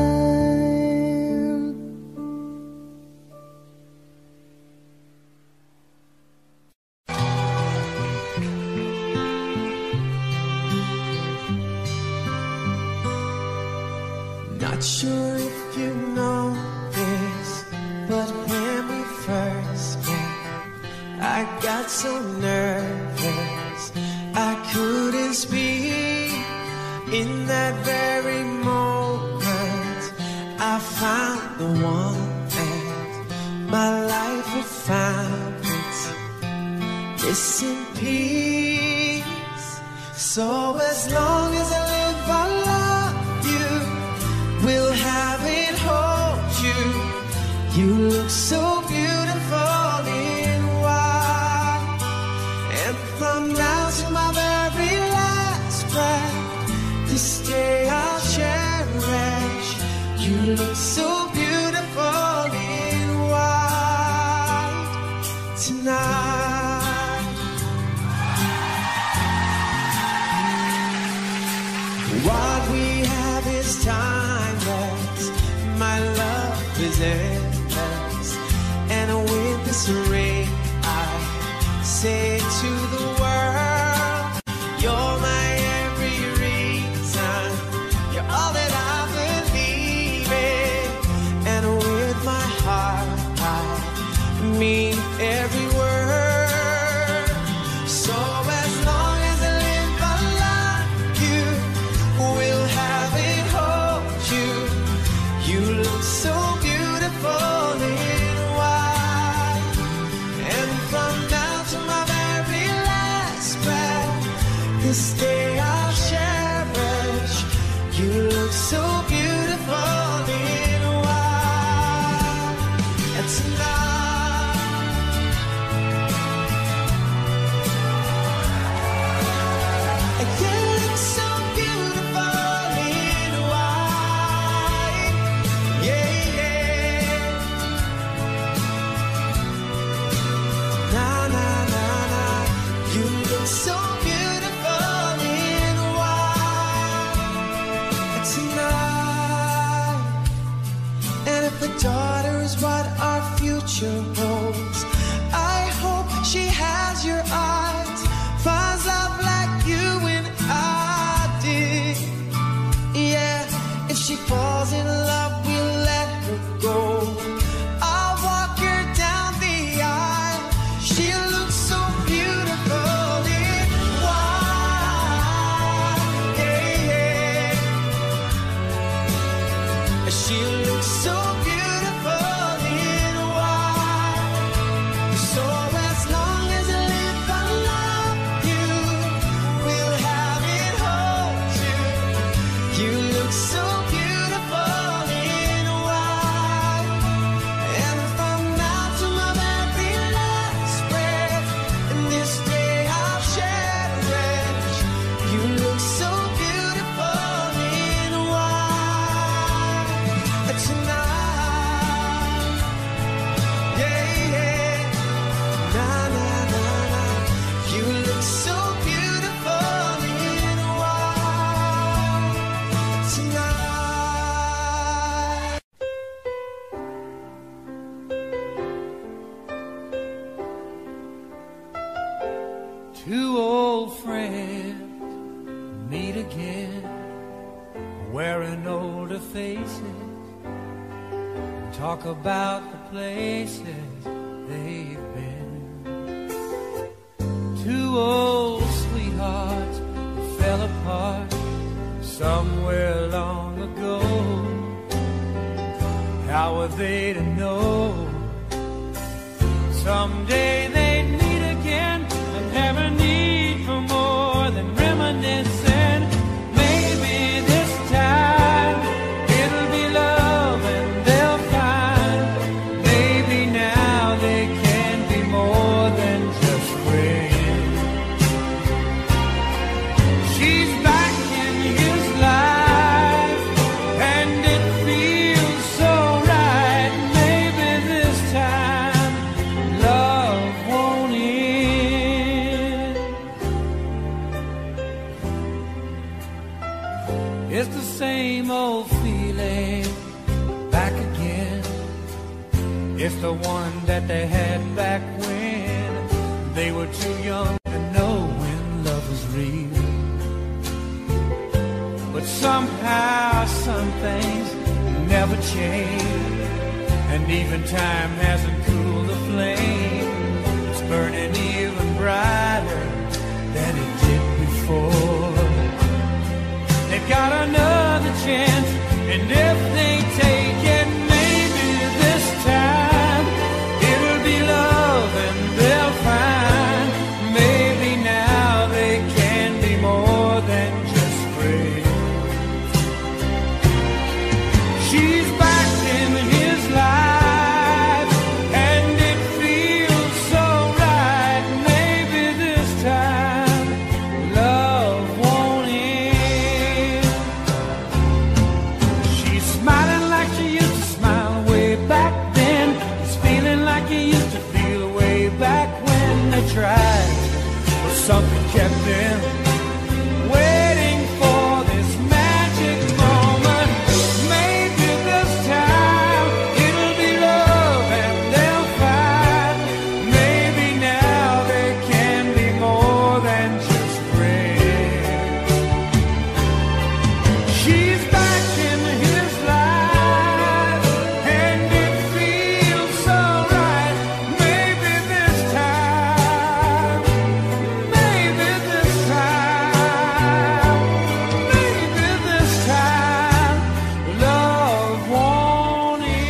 Not sure if you know this, but when we first met, I got so nervous I couldn't speak. In that very moment, I found the one, and my life had found its missing piece. So as long as I live, I love you. We'll have it, hold you. You look so beautiful in white, and from now to my very last breath, this day I'll cherish. You look so beautiful in white tonight. What we have is timeless. My love is endless, and with this ring I say to the world, you're my every reason. You're all that I believe in, and with my heart I mean every word. So as long as I live, I love you. We'll have it, hold you. You look so beautiful in white, and from now to my very last breath, this day I'll cherish. You look so beautiful in white, and tonight So as long as you live, I love you. We'll have it, hold you. You look so beautiful in white. And from now to my very last breath, and this day I'll cherish. You look so beautiful in white tonight. Yeah, yeah. Na na na na. You look so beautiful in white tonight. Two old friends meet again, wearing older faces, talk about the places they've been. Two old sweethearts fell apart somewhere long ago. How were they to know someday they'd meet again and have a need for more than reminiscing? Maybe this time it'll be love and they'll find. Maybe now they can be more than just friends. She's back in his life and it feels so right. Maybe this time love won't end. It's the same old feeling back again. It's the one that they had back when they were too young to know when love was real. But somehow some things never change, and even time hasn't cooled the flame. It's burning even brighter than it did before. They've got another chance, and if they take it, maybe this time it'll be love and they'll find. Maybe now they can be more than just friends. She's back in his life and it feels so right. Maybe this time love won't end. She's smiling like she used to smile way back then. He's feeling like he used to feel way back when they tried. But something kept them waiting for this magic moment. Maybe this time it'll be love and they'll find. Maybe now they can be more than just friends. She's back in his life and it feels so right. Maybe this time, maybe this time, maybe this time, love won't end.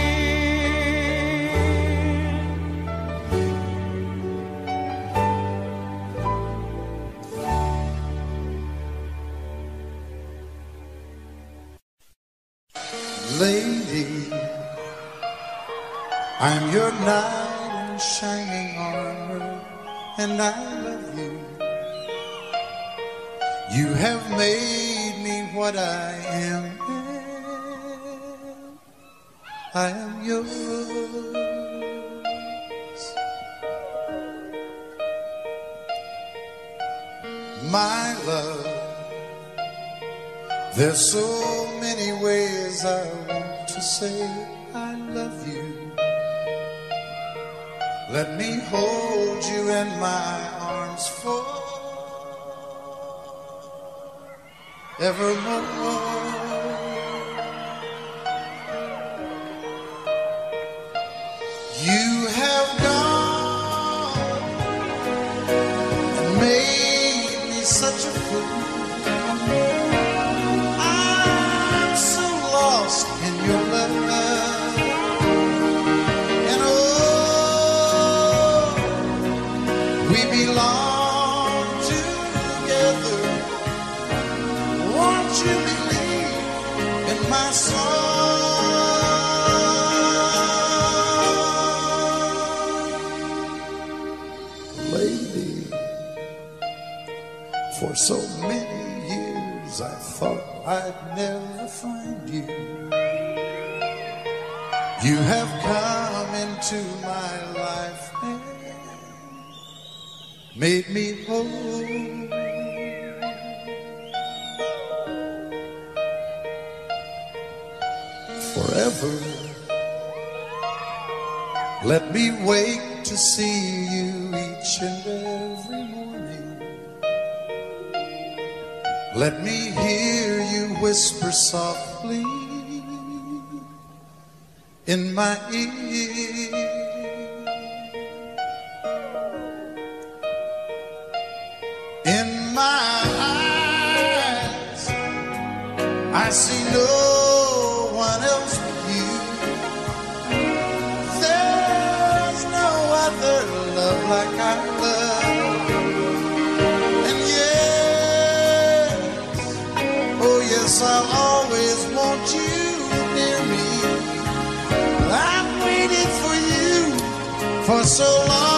Lady, I'm your knight in shining armor, and I love you. You have made me what I am. I am yours. My love, there's so many ways I want to say I love you. Let me hold you in my arms forevermore. You have gone and made me such a fool. I'm so lost in your love, and oh, We belong together. Won't you believe in my song? Lady, for so many years I thought I'd never find you. You have come into my life and made me whole. Forever, let me wake to see you each and every morning. Let me hear you whisper softly in my ear. In my eyes, I see no one else but you. There's no other love like our love. And yes, oh yes, I'll always want you near me. I've waited for you for so long.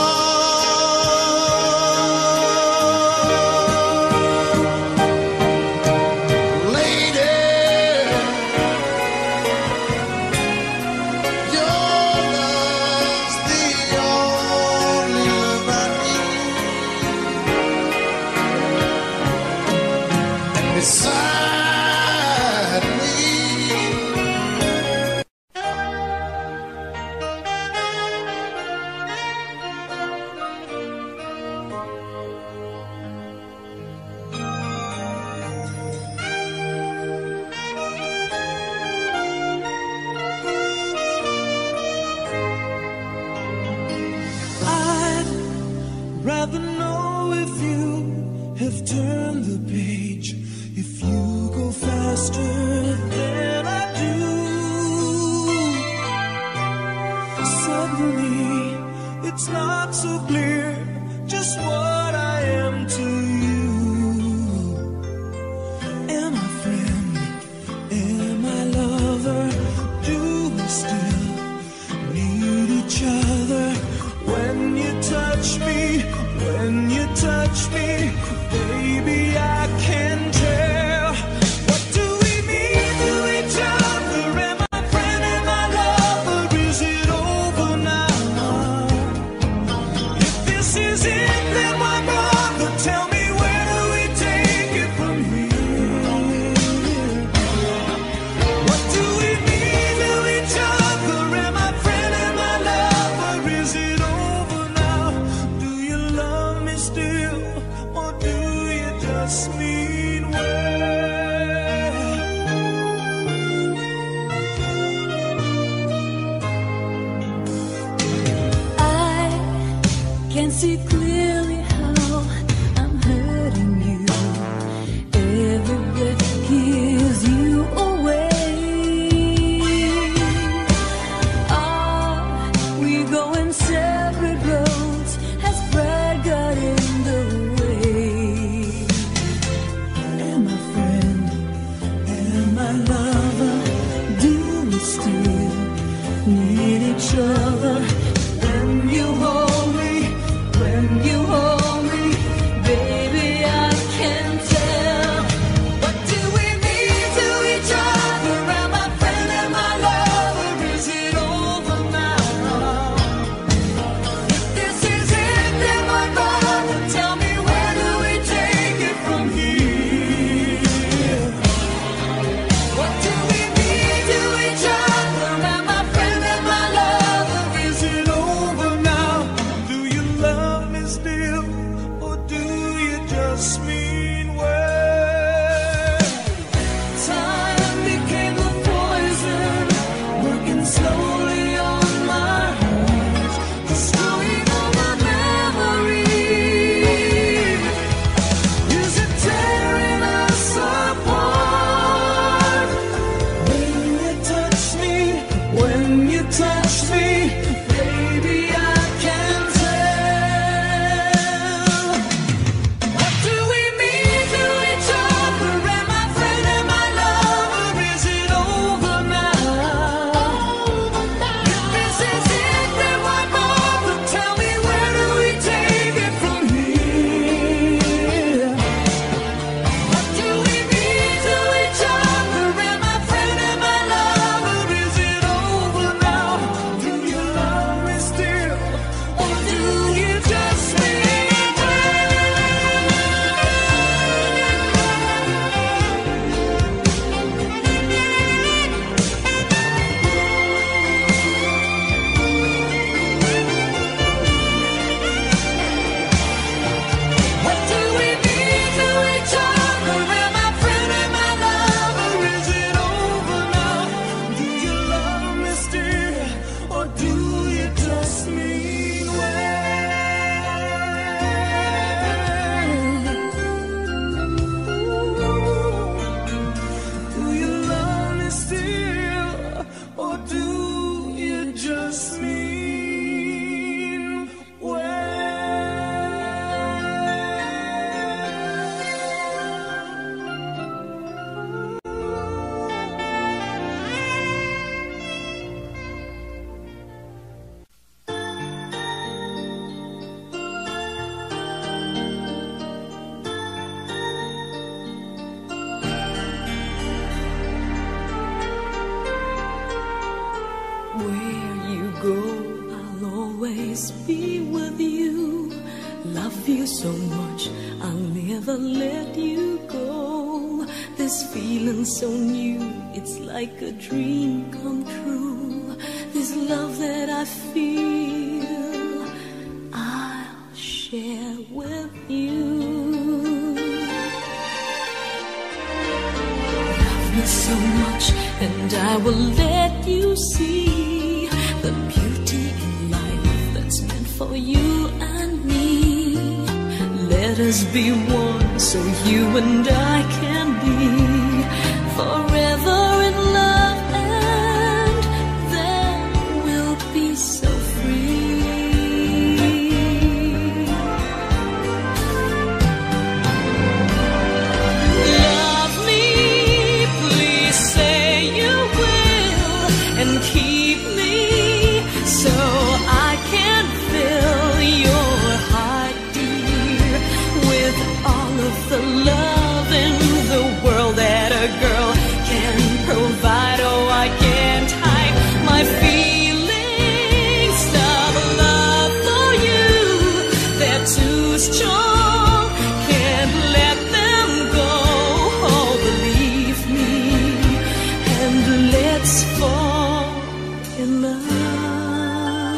Lady, your love's the only love I need. And beside me, I'd rather know if you have turned the page, if you go faster than I do. Suddenly, it's not so clear just what I am to you. Am I friend? Am I lover? Do we still need each other? When you touch me, when you touch me, baby, I can tell. What do we mean to each other? Am I friend? Am I lover? Is it over now? If this is it, then my brother, tell me, where do we take it from here? What do we mean to each other? Am I friend? Am I lover? Is it over now? Do you love me still, or do you just mean well? I can see clearly how I'm hurting you. Every breath gives you away. Are we going separate roads? Has pride got in the way? Am I friend? Am I lover? Do we still need each other? When you hold me, when you hold me, baby, I can tell. What do we mean to each other? Am I friend? Am I lover? Is it over now? If this is it, then my brother, tell me, where do we take it from here? What do we mean to each other? Am I friend? Am I lover? Is it over now? Do you love me still, or do you just mean well? Time became the poison, working slowly on my heart, destroying all my memories. Is it tearing us apart? When you touch me, when you touch me, baby, I can tell. be with you. Love you so much, I'll never let you go. This feeling so new, it's like a dream come true. This love that I feel, I'll share with you. Love me so much, and I will let you see the beauty in life that's meant for you and me. Let us be one so you and I can be forever in love, and then we'll be so free. Love me, please say you will, and keep me so I can fill your heart, dear, with all of the love in the world that a girl can provide. Oh, I can't hide my feelings of love for you. They're too strong, can't let them go. Oh, believe me, and let's fall in love.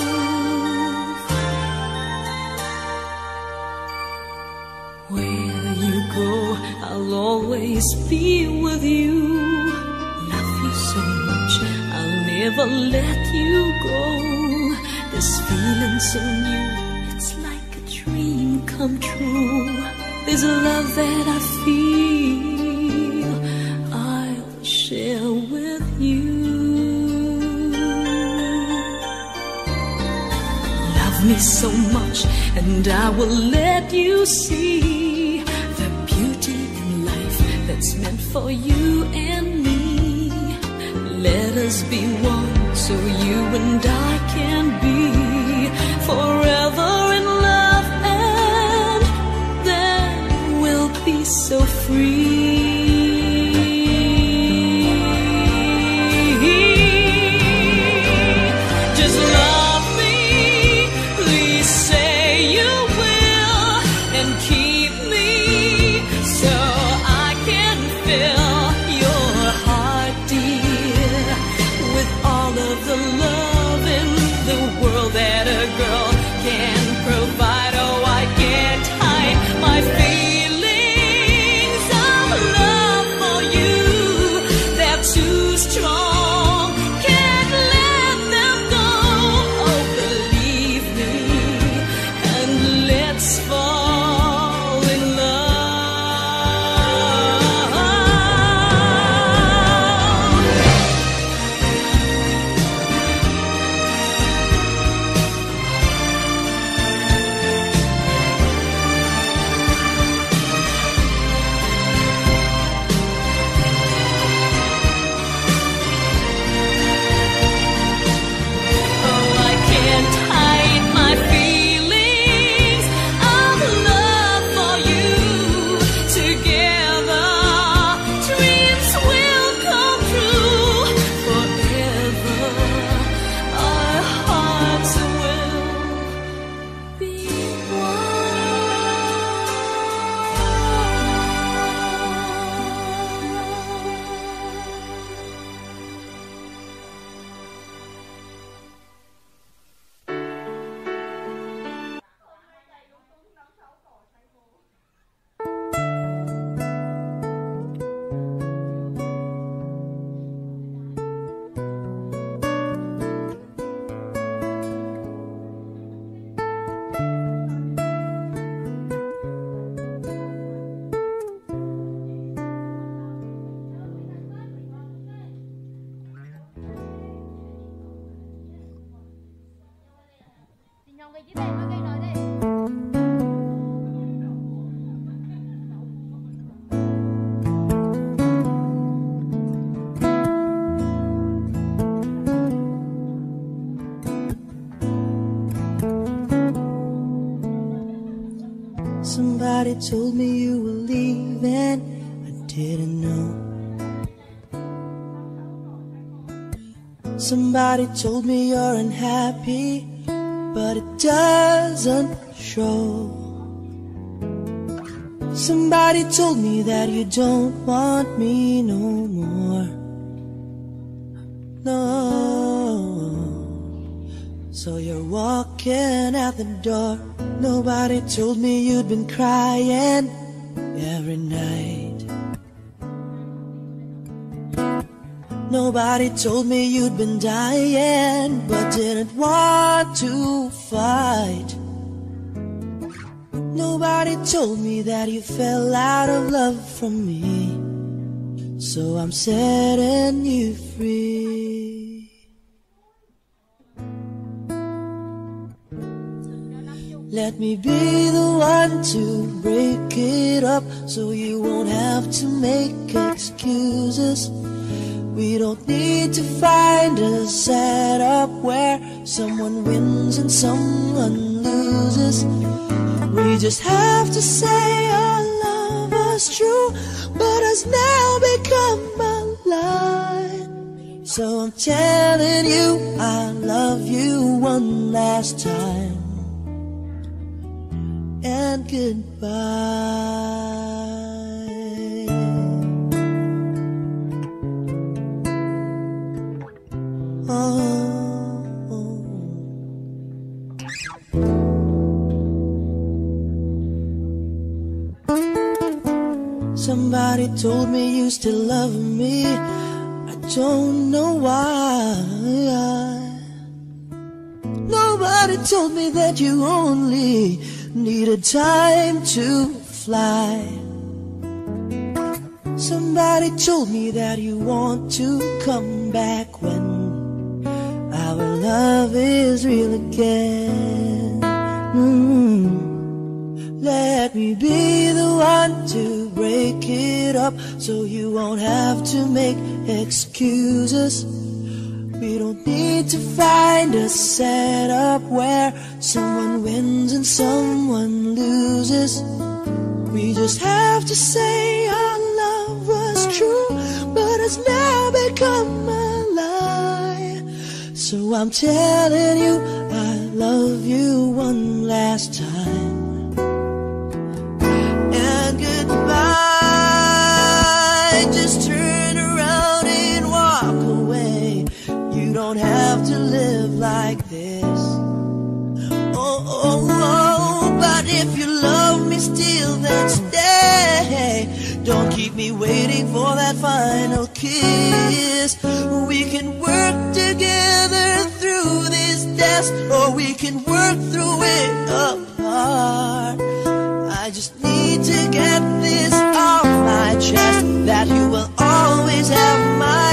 Where you go, I'll always be with you. Love you so much, I'll never let you go. This feeling so new, it's like a dream come true. This love that I feel, I'll share with you. Love me so much, and I will let you see the beauty in life that's meant for you and me. Let us be one so you and I can be forever in love, and then we'll be so free. Just love me, please say you will, and keep me so I can fill your heart, dear, with all of the love in the world that a girl can provide. Oh, I can't hide my feelings of love for you. They're too strong, can't let them go. Oh, believe me, and let's fall in love. Oh, I can't hide my feelings of love for you. Together, dreams will come true. Forever, our hearts will be Somebody told me you were leaving, I didn't know. Somebody told me you're unhappy, but it doesn't show. Somebody told me that you don't want me no more. No. So you're walking out the door. Nobody told me you'd been crying every night. Nobody told me you'd been dying, but didn't want to fight. Nobody told me that you fell out of love from me. So I'm setting you free. Let me be the one to break it up, so you won't have to make excuses. We don't need to find a setup where someone wins and someone loses. We just have to say our love was true, but has now become a lie. So I'm telling you I love you one last time, and goodbye. Somebody told me you still love me. I don't know why. Nobody told me that you only needed time to fly. Somebody told me that you want to come back when our love is real again. Let me be the one to break it up, so you won't have to make excuses. We don't need to find a setup where someone wins and someone loses. We just have to say our love was true, but has now become a lie. So I'm telling you I love you one last time, and goodbye. Just turn around and walk away. You don't have to live like this. Oh, but if you love me still, then stay. Don't keep me waiting for that final kiss. We can work together through this test, or we can work through it apart. I just need to get this off my chest, that you will always have my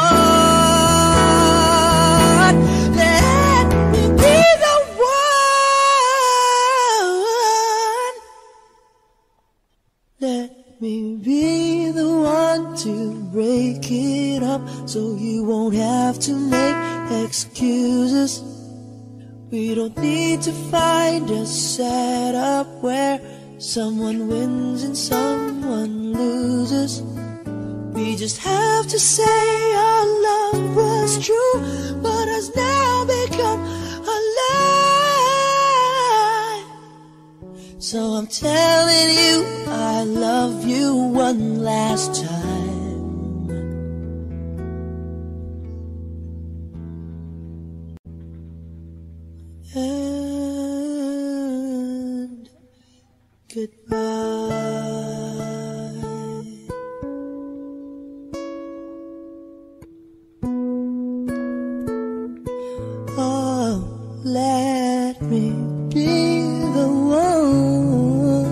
heart. Let me be the one. Let me be the one to break it up, so you won't have to make excuses. We don't need to find a setup where someone wins and someone loses. We just have to say our love was true, but has now become a lie. So I'm telling you I love you one last time. And goodbye. Oh, let me be the one.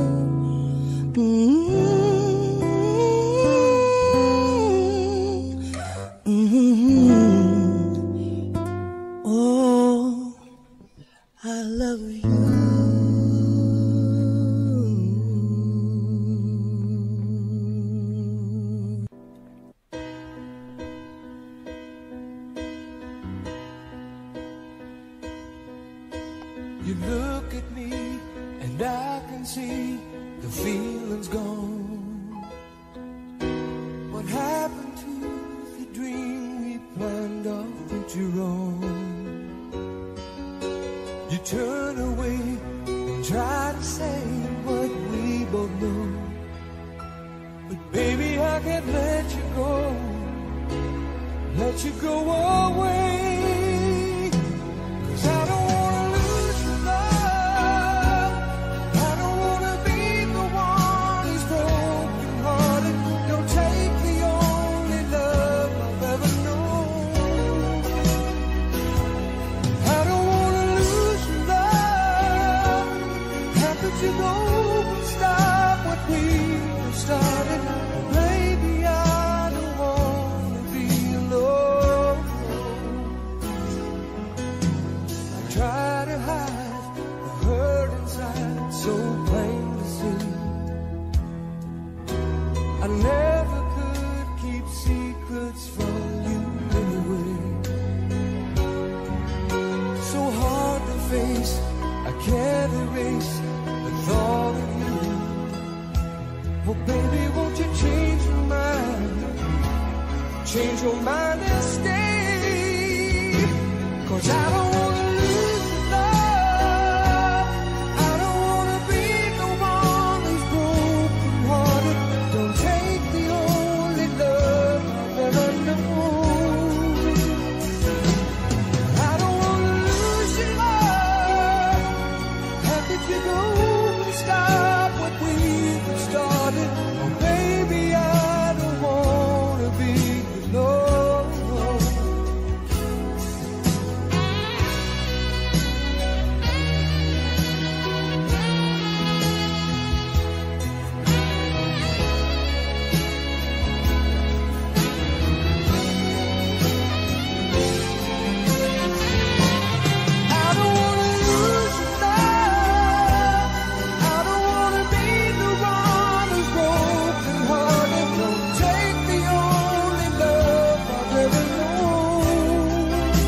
Oh, I love you. You look at me and I can see the feeling's gone. What happened to the dream we planned off went wrong? You turn try to say what we both know, but baby, I can't let you go away. 'Cause I don't wanna lose your love. I don't wanna be the one who's broken hearted. Don't take the only love I've ever known. I don't wanna lose your love. How could you go and stop what we started? Baby, I don't wanna be alone. I try to hide the hurt inside, so plain to see. I never could keep secrets from you anyway. So hard to face, I can't erase the thought of you. Oh baby, won't you change your mind? Change your mind and stay. 'Cause I don't wanna lose your love. I don't wanna be the one who's broken hearted. Don't take the only love I've ever known. I don't wanna lose your love. How could you go and stop what we've started? Oh baby, I don't wanna be alone. I don't wanna lose your love. I don't wanna be the one who's broken hearted. Don't take the only love I've ever known.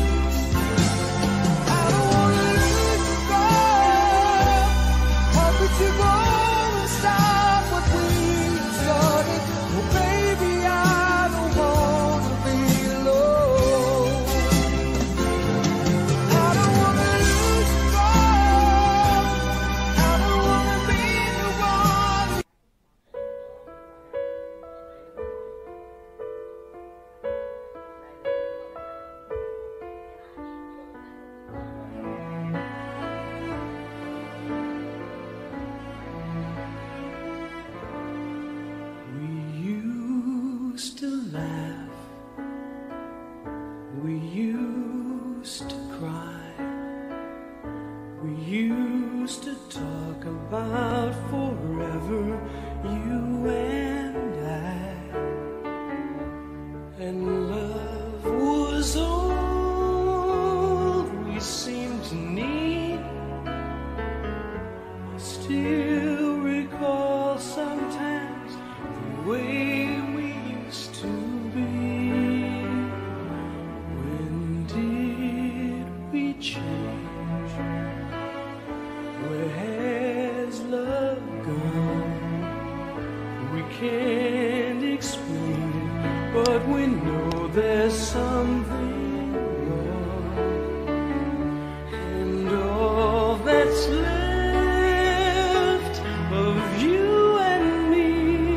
I don't wanna lose your love. How could you go and stop what we started? Oh baby, I don't wanna be alone. I don't wanna lose your love. I don't wanna be the one. We used to laugh, we used to cry, we used to talk about forever, you and I. And love was all we seemed to need. I still recall sometimes the way we used to be. When did we change? Where has love gone? We can't explain it, but we know there's something wrong. And all that's left of you and me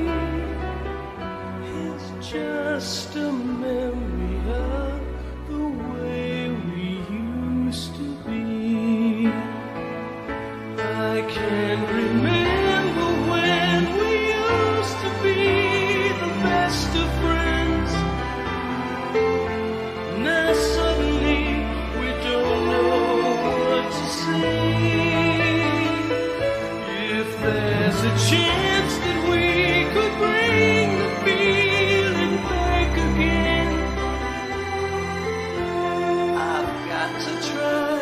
is just a memory of the way we used to be. I can't remember when we used to be the best of friends. Now suddenly we don't know what to say. If there's a chance that we could bring the feeling back again, I've got to try.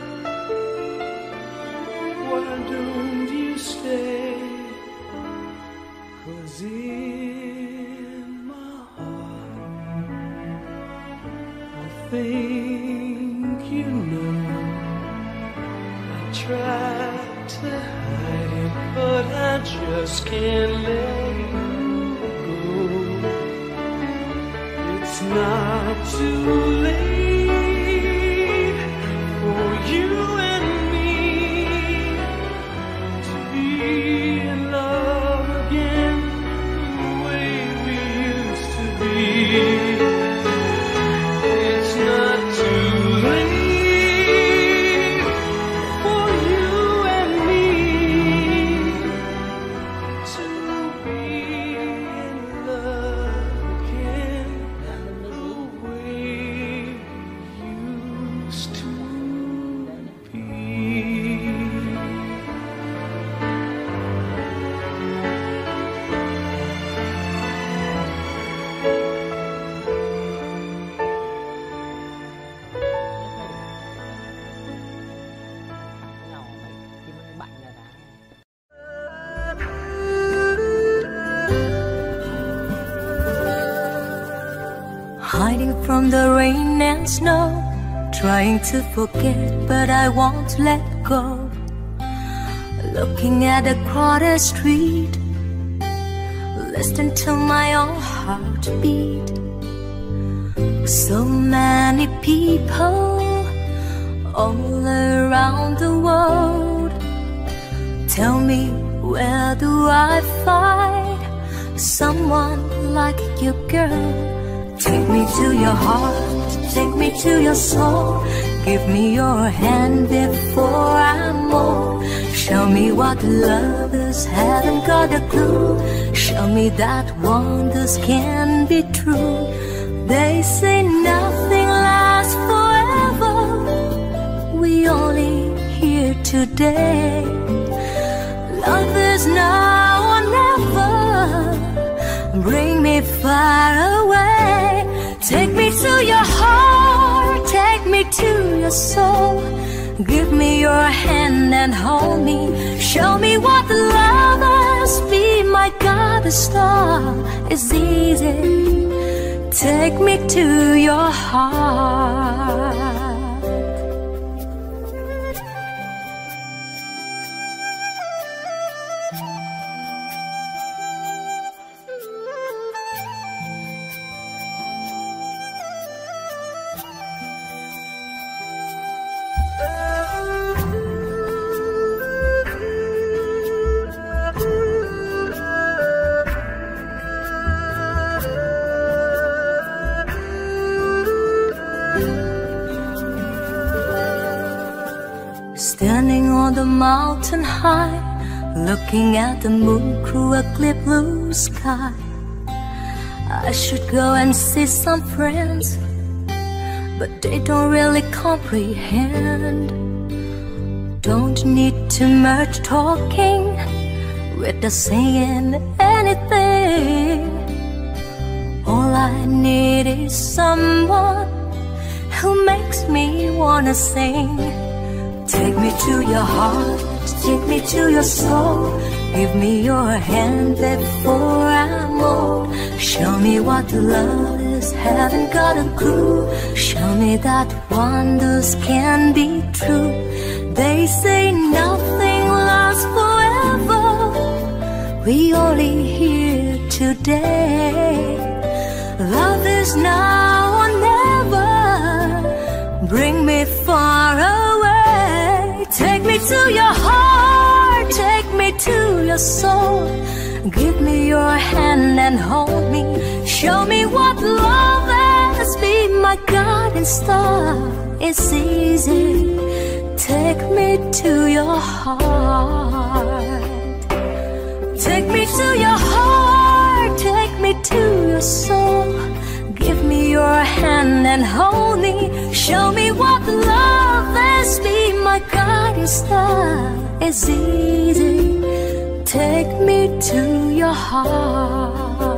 Why don't you stay? 'Cause in my heart I think you know I tried to hide it, but I just can't let you go. It's not too late for you and me. from the rain and snow, trying to forget, but I won't let go. Looking at a crowded street, listen to my own heartbeat. So many people all around the world. Tell me, where do I find someone like you, girl? Take me to your heart, take me to your soul. Give me your hand before I'm old. Show me what lovers haven't got a clue. Show me that wonders can be true. They say nothing lasts forever. We only here today. Love is now or never. Bring me far away. Take me to your heart, take me to your soul. Give me your hand and hold me. Show me what lovers be my goddess star. It's easy. Take me to your heart. Standing on the mountain high, looking at the moon through a clear blue sky. I should go and see some friends, but they don't really comprehend. Don't need too much talking with the saying anything. All I need is someone who makes me wanna sing. Take me to your heart, take me to your soul. Give me your hand before I'm old. Show me what love is, haven't got a clue. Show me that wonders can be true. They say nothing lasts forever. We only here today. Love is now or never. Bring me far away. Take me to your heart, take me to your soul. Give me your hand and hold me. Show me what love is, be my guiding star. It's easy. Take me to your heart. Take me to your heart, take me to your soul. Give me your hand and hold me. Show me what love is, be my guiding star. It's easy. Take me to your heart.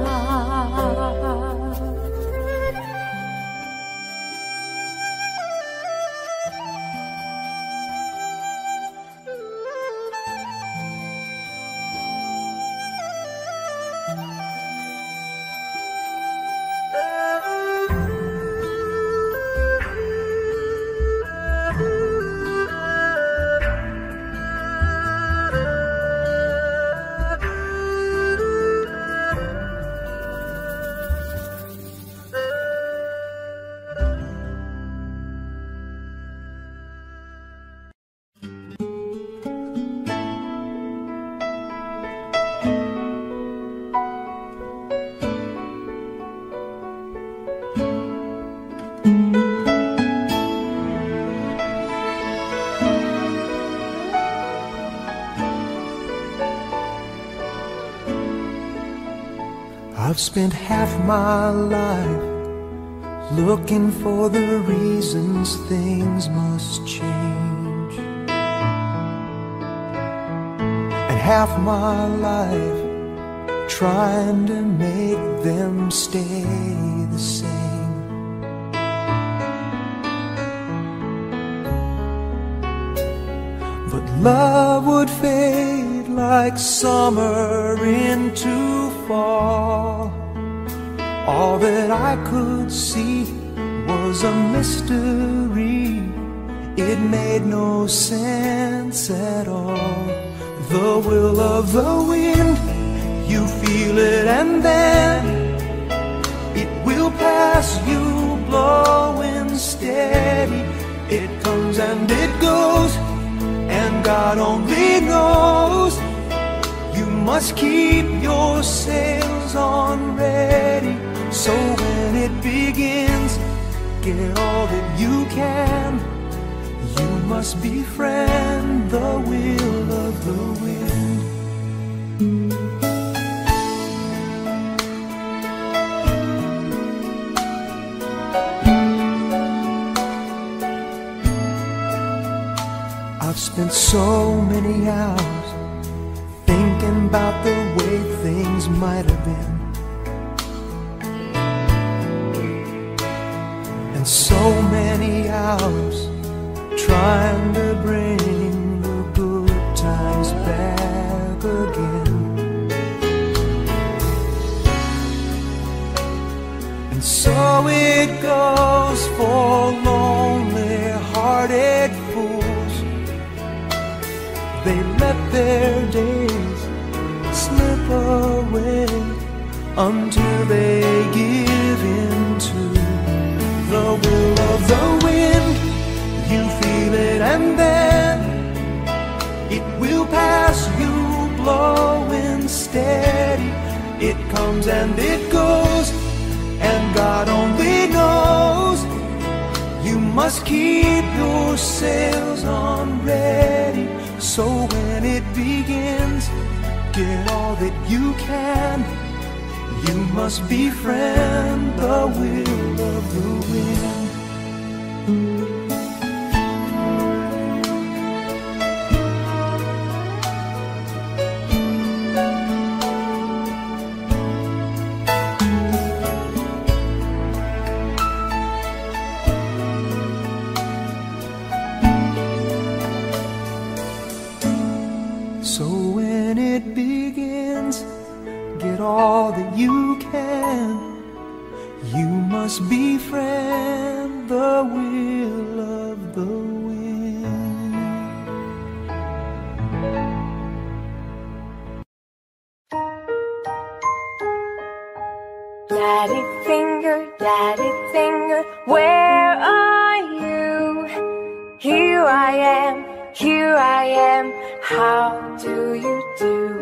I've spent half my life looking for the reasons things must change, and half my life trying to make them stay the same. But love would fade like summer into fall. All that I could see was a mystery. It made no sense at all. The will of the wind, you feel it and then it will pass you, blowing steady. It comes and it goes, and God only knows. You must keep your sails on ready, so when it begins, get all that you can. You must befriend the will of the wind. I've spent so many hours thinking about the way things might have been, and so many hours trying to bring the good times back again. And so it goes for lonely-hearted fools. They let their days slip away until they give in to the will of the wind. You feel it and then it will pass you, blowing steady. It comes and it goes, and God only knows. You must keep your sails on ready, so when it begins, get all that you can. You must befriend the will of the wind. So when it begins, get all that you can. You must befriend the will of the wind. Daddy finger, where are you? Here I am, how do you do?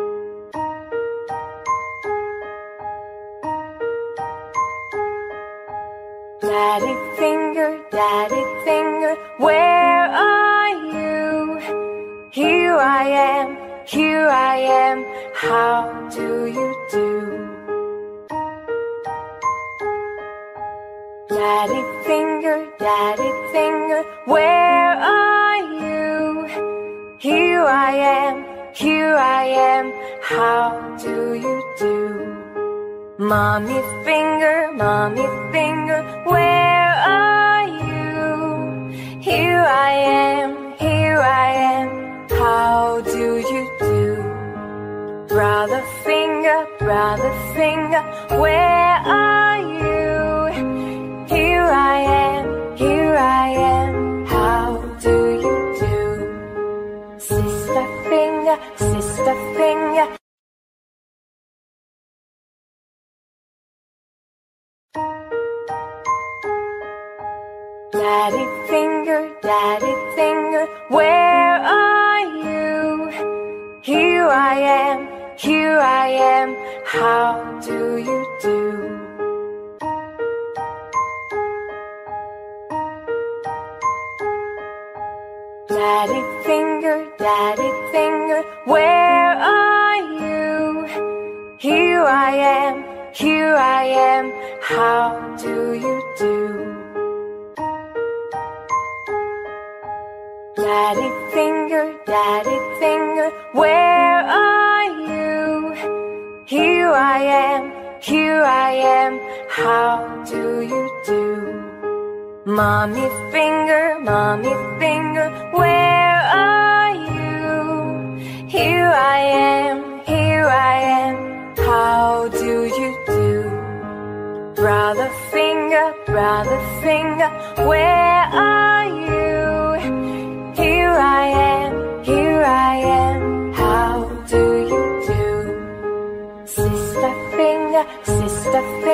Daddy finger, where are you? Here I am, how do you do? Daddy finger, where are you? Here I am, how do you do? Mommy finger, where are you? Here I am, how do you do? Brother finger, where are you? Here I am, how do you do? Sister finger, Daddy finger, where are you? Here I am, how do you do? Daddy finger, where are you? Here I am, how do you do? Daddy finger, where are you? Here I am, how do you do? Mommy finger, where are you? Here I am, how do you do? Brother finger, finger, brother finger, where are you? Here I am, here I am, how do you do? Sister finger,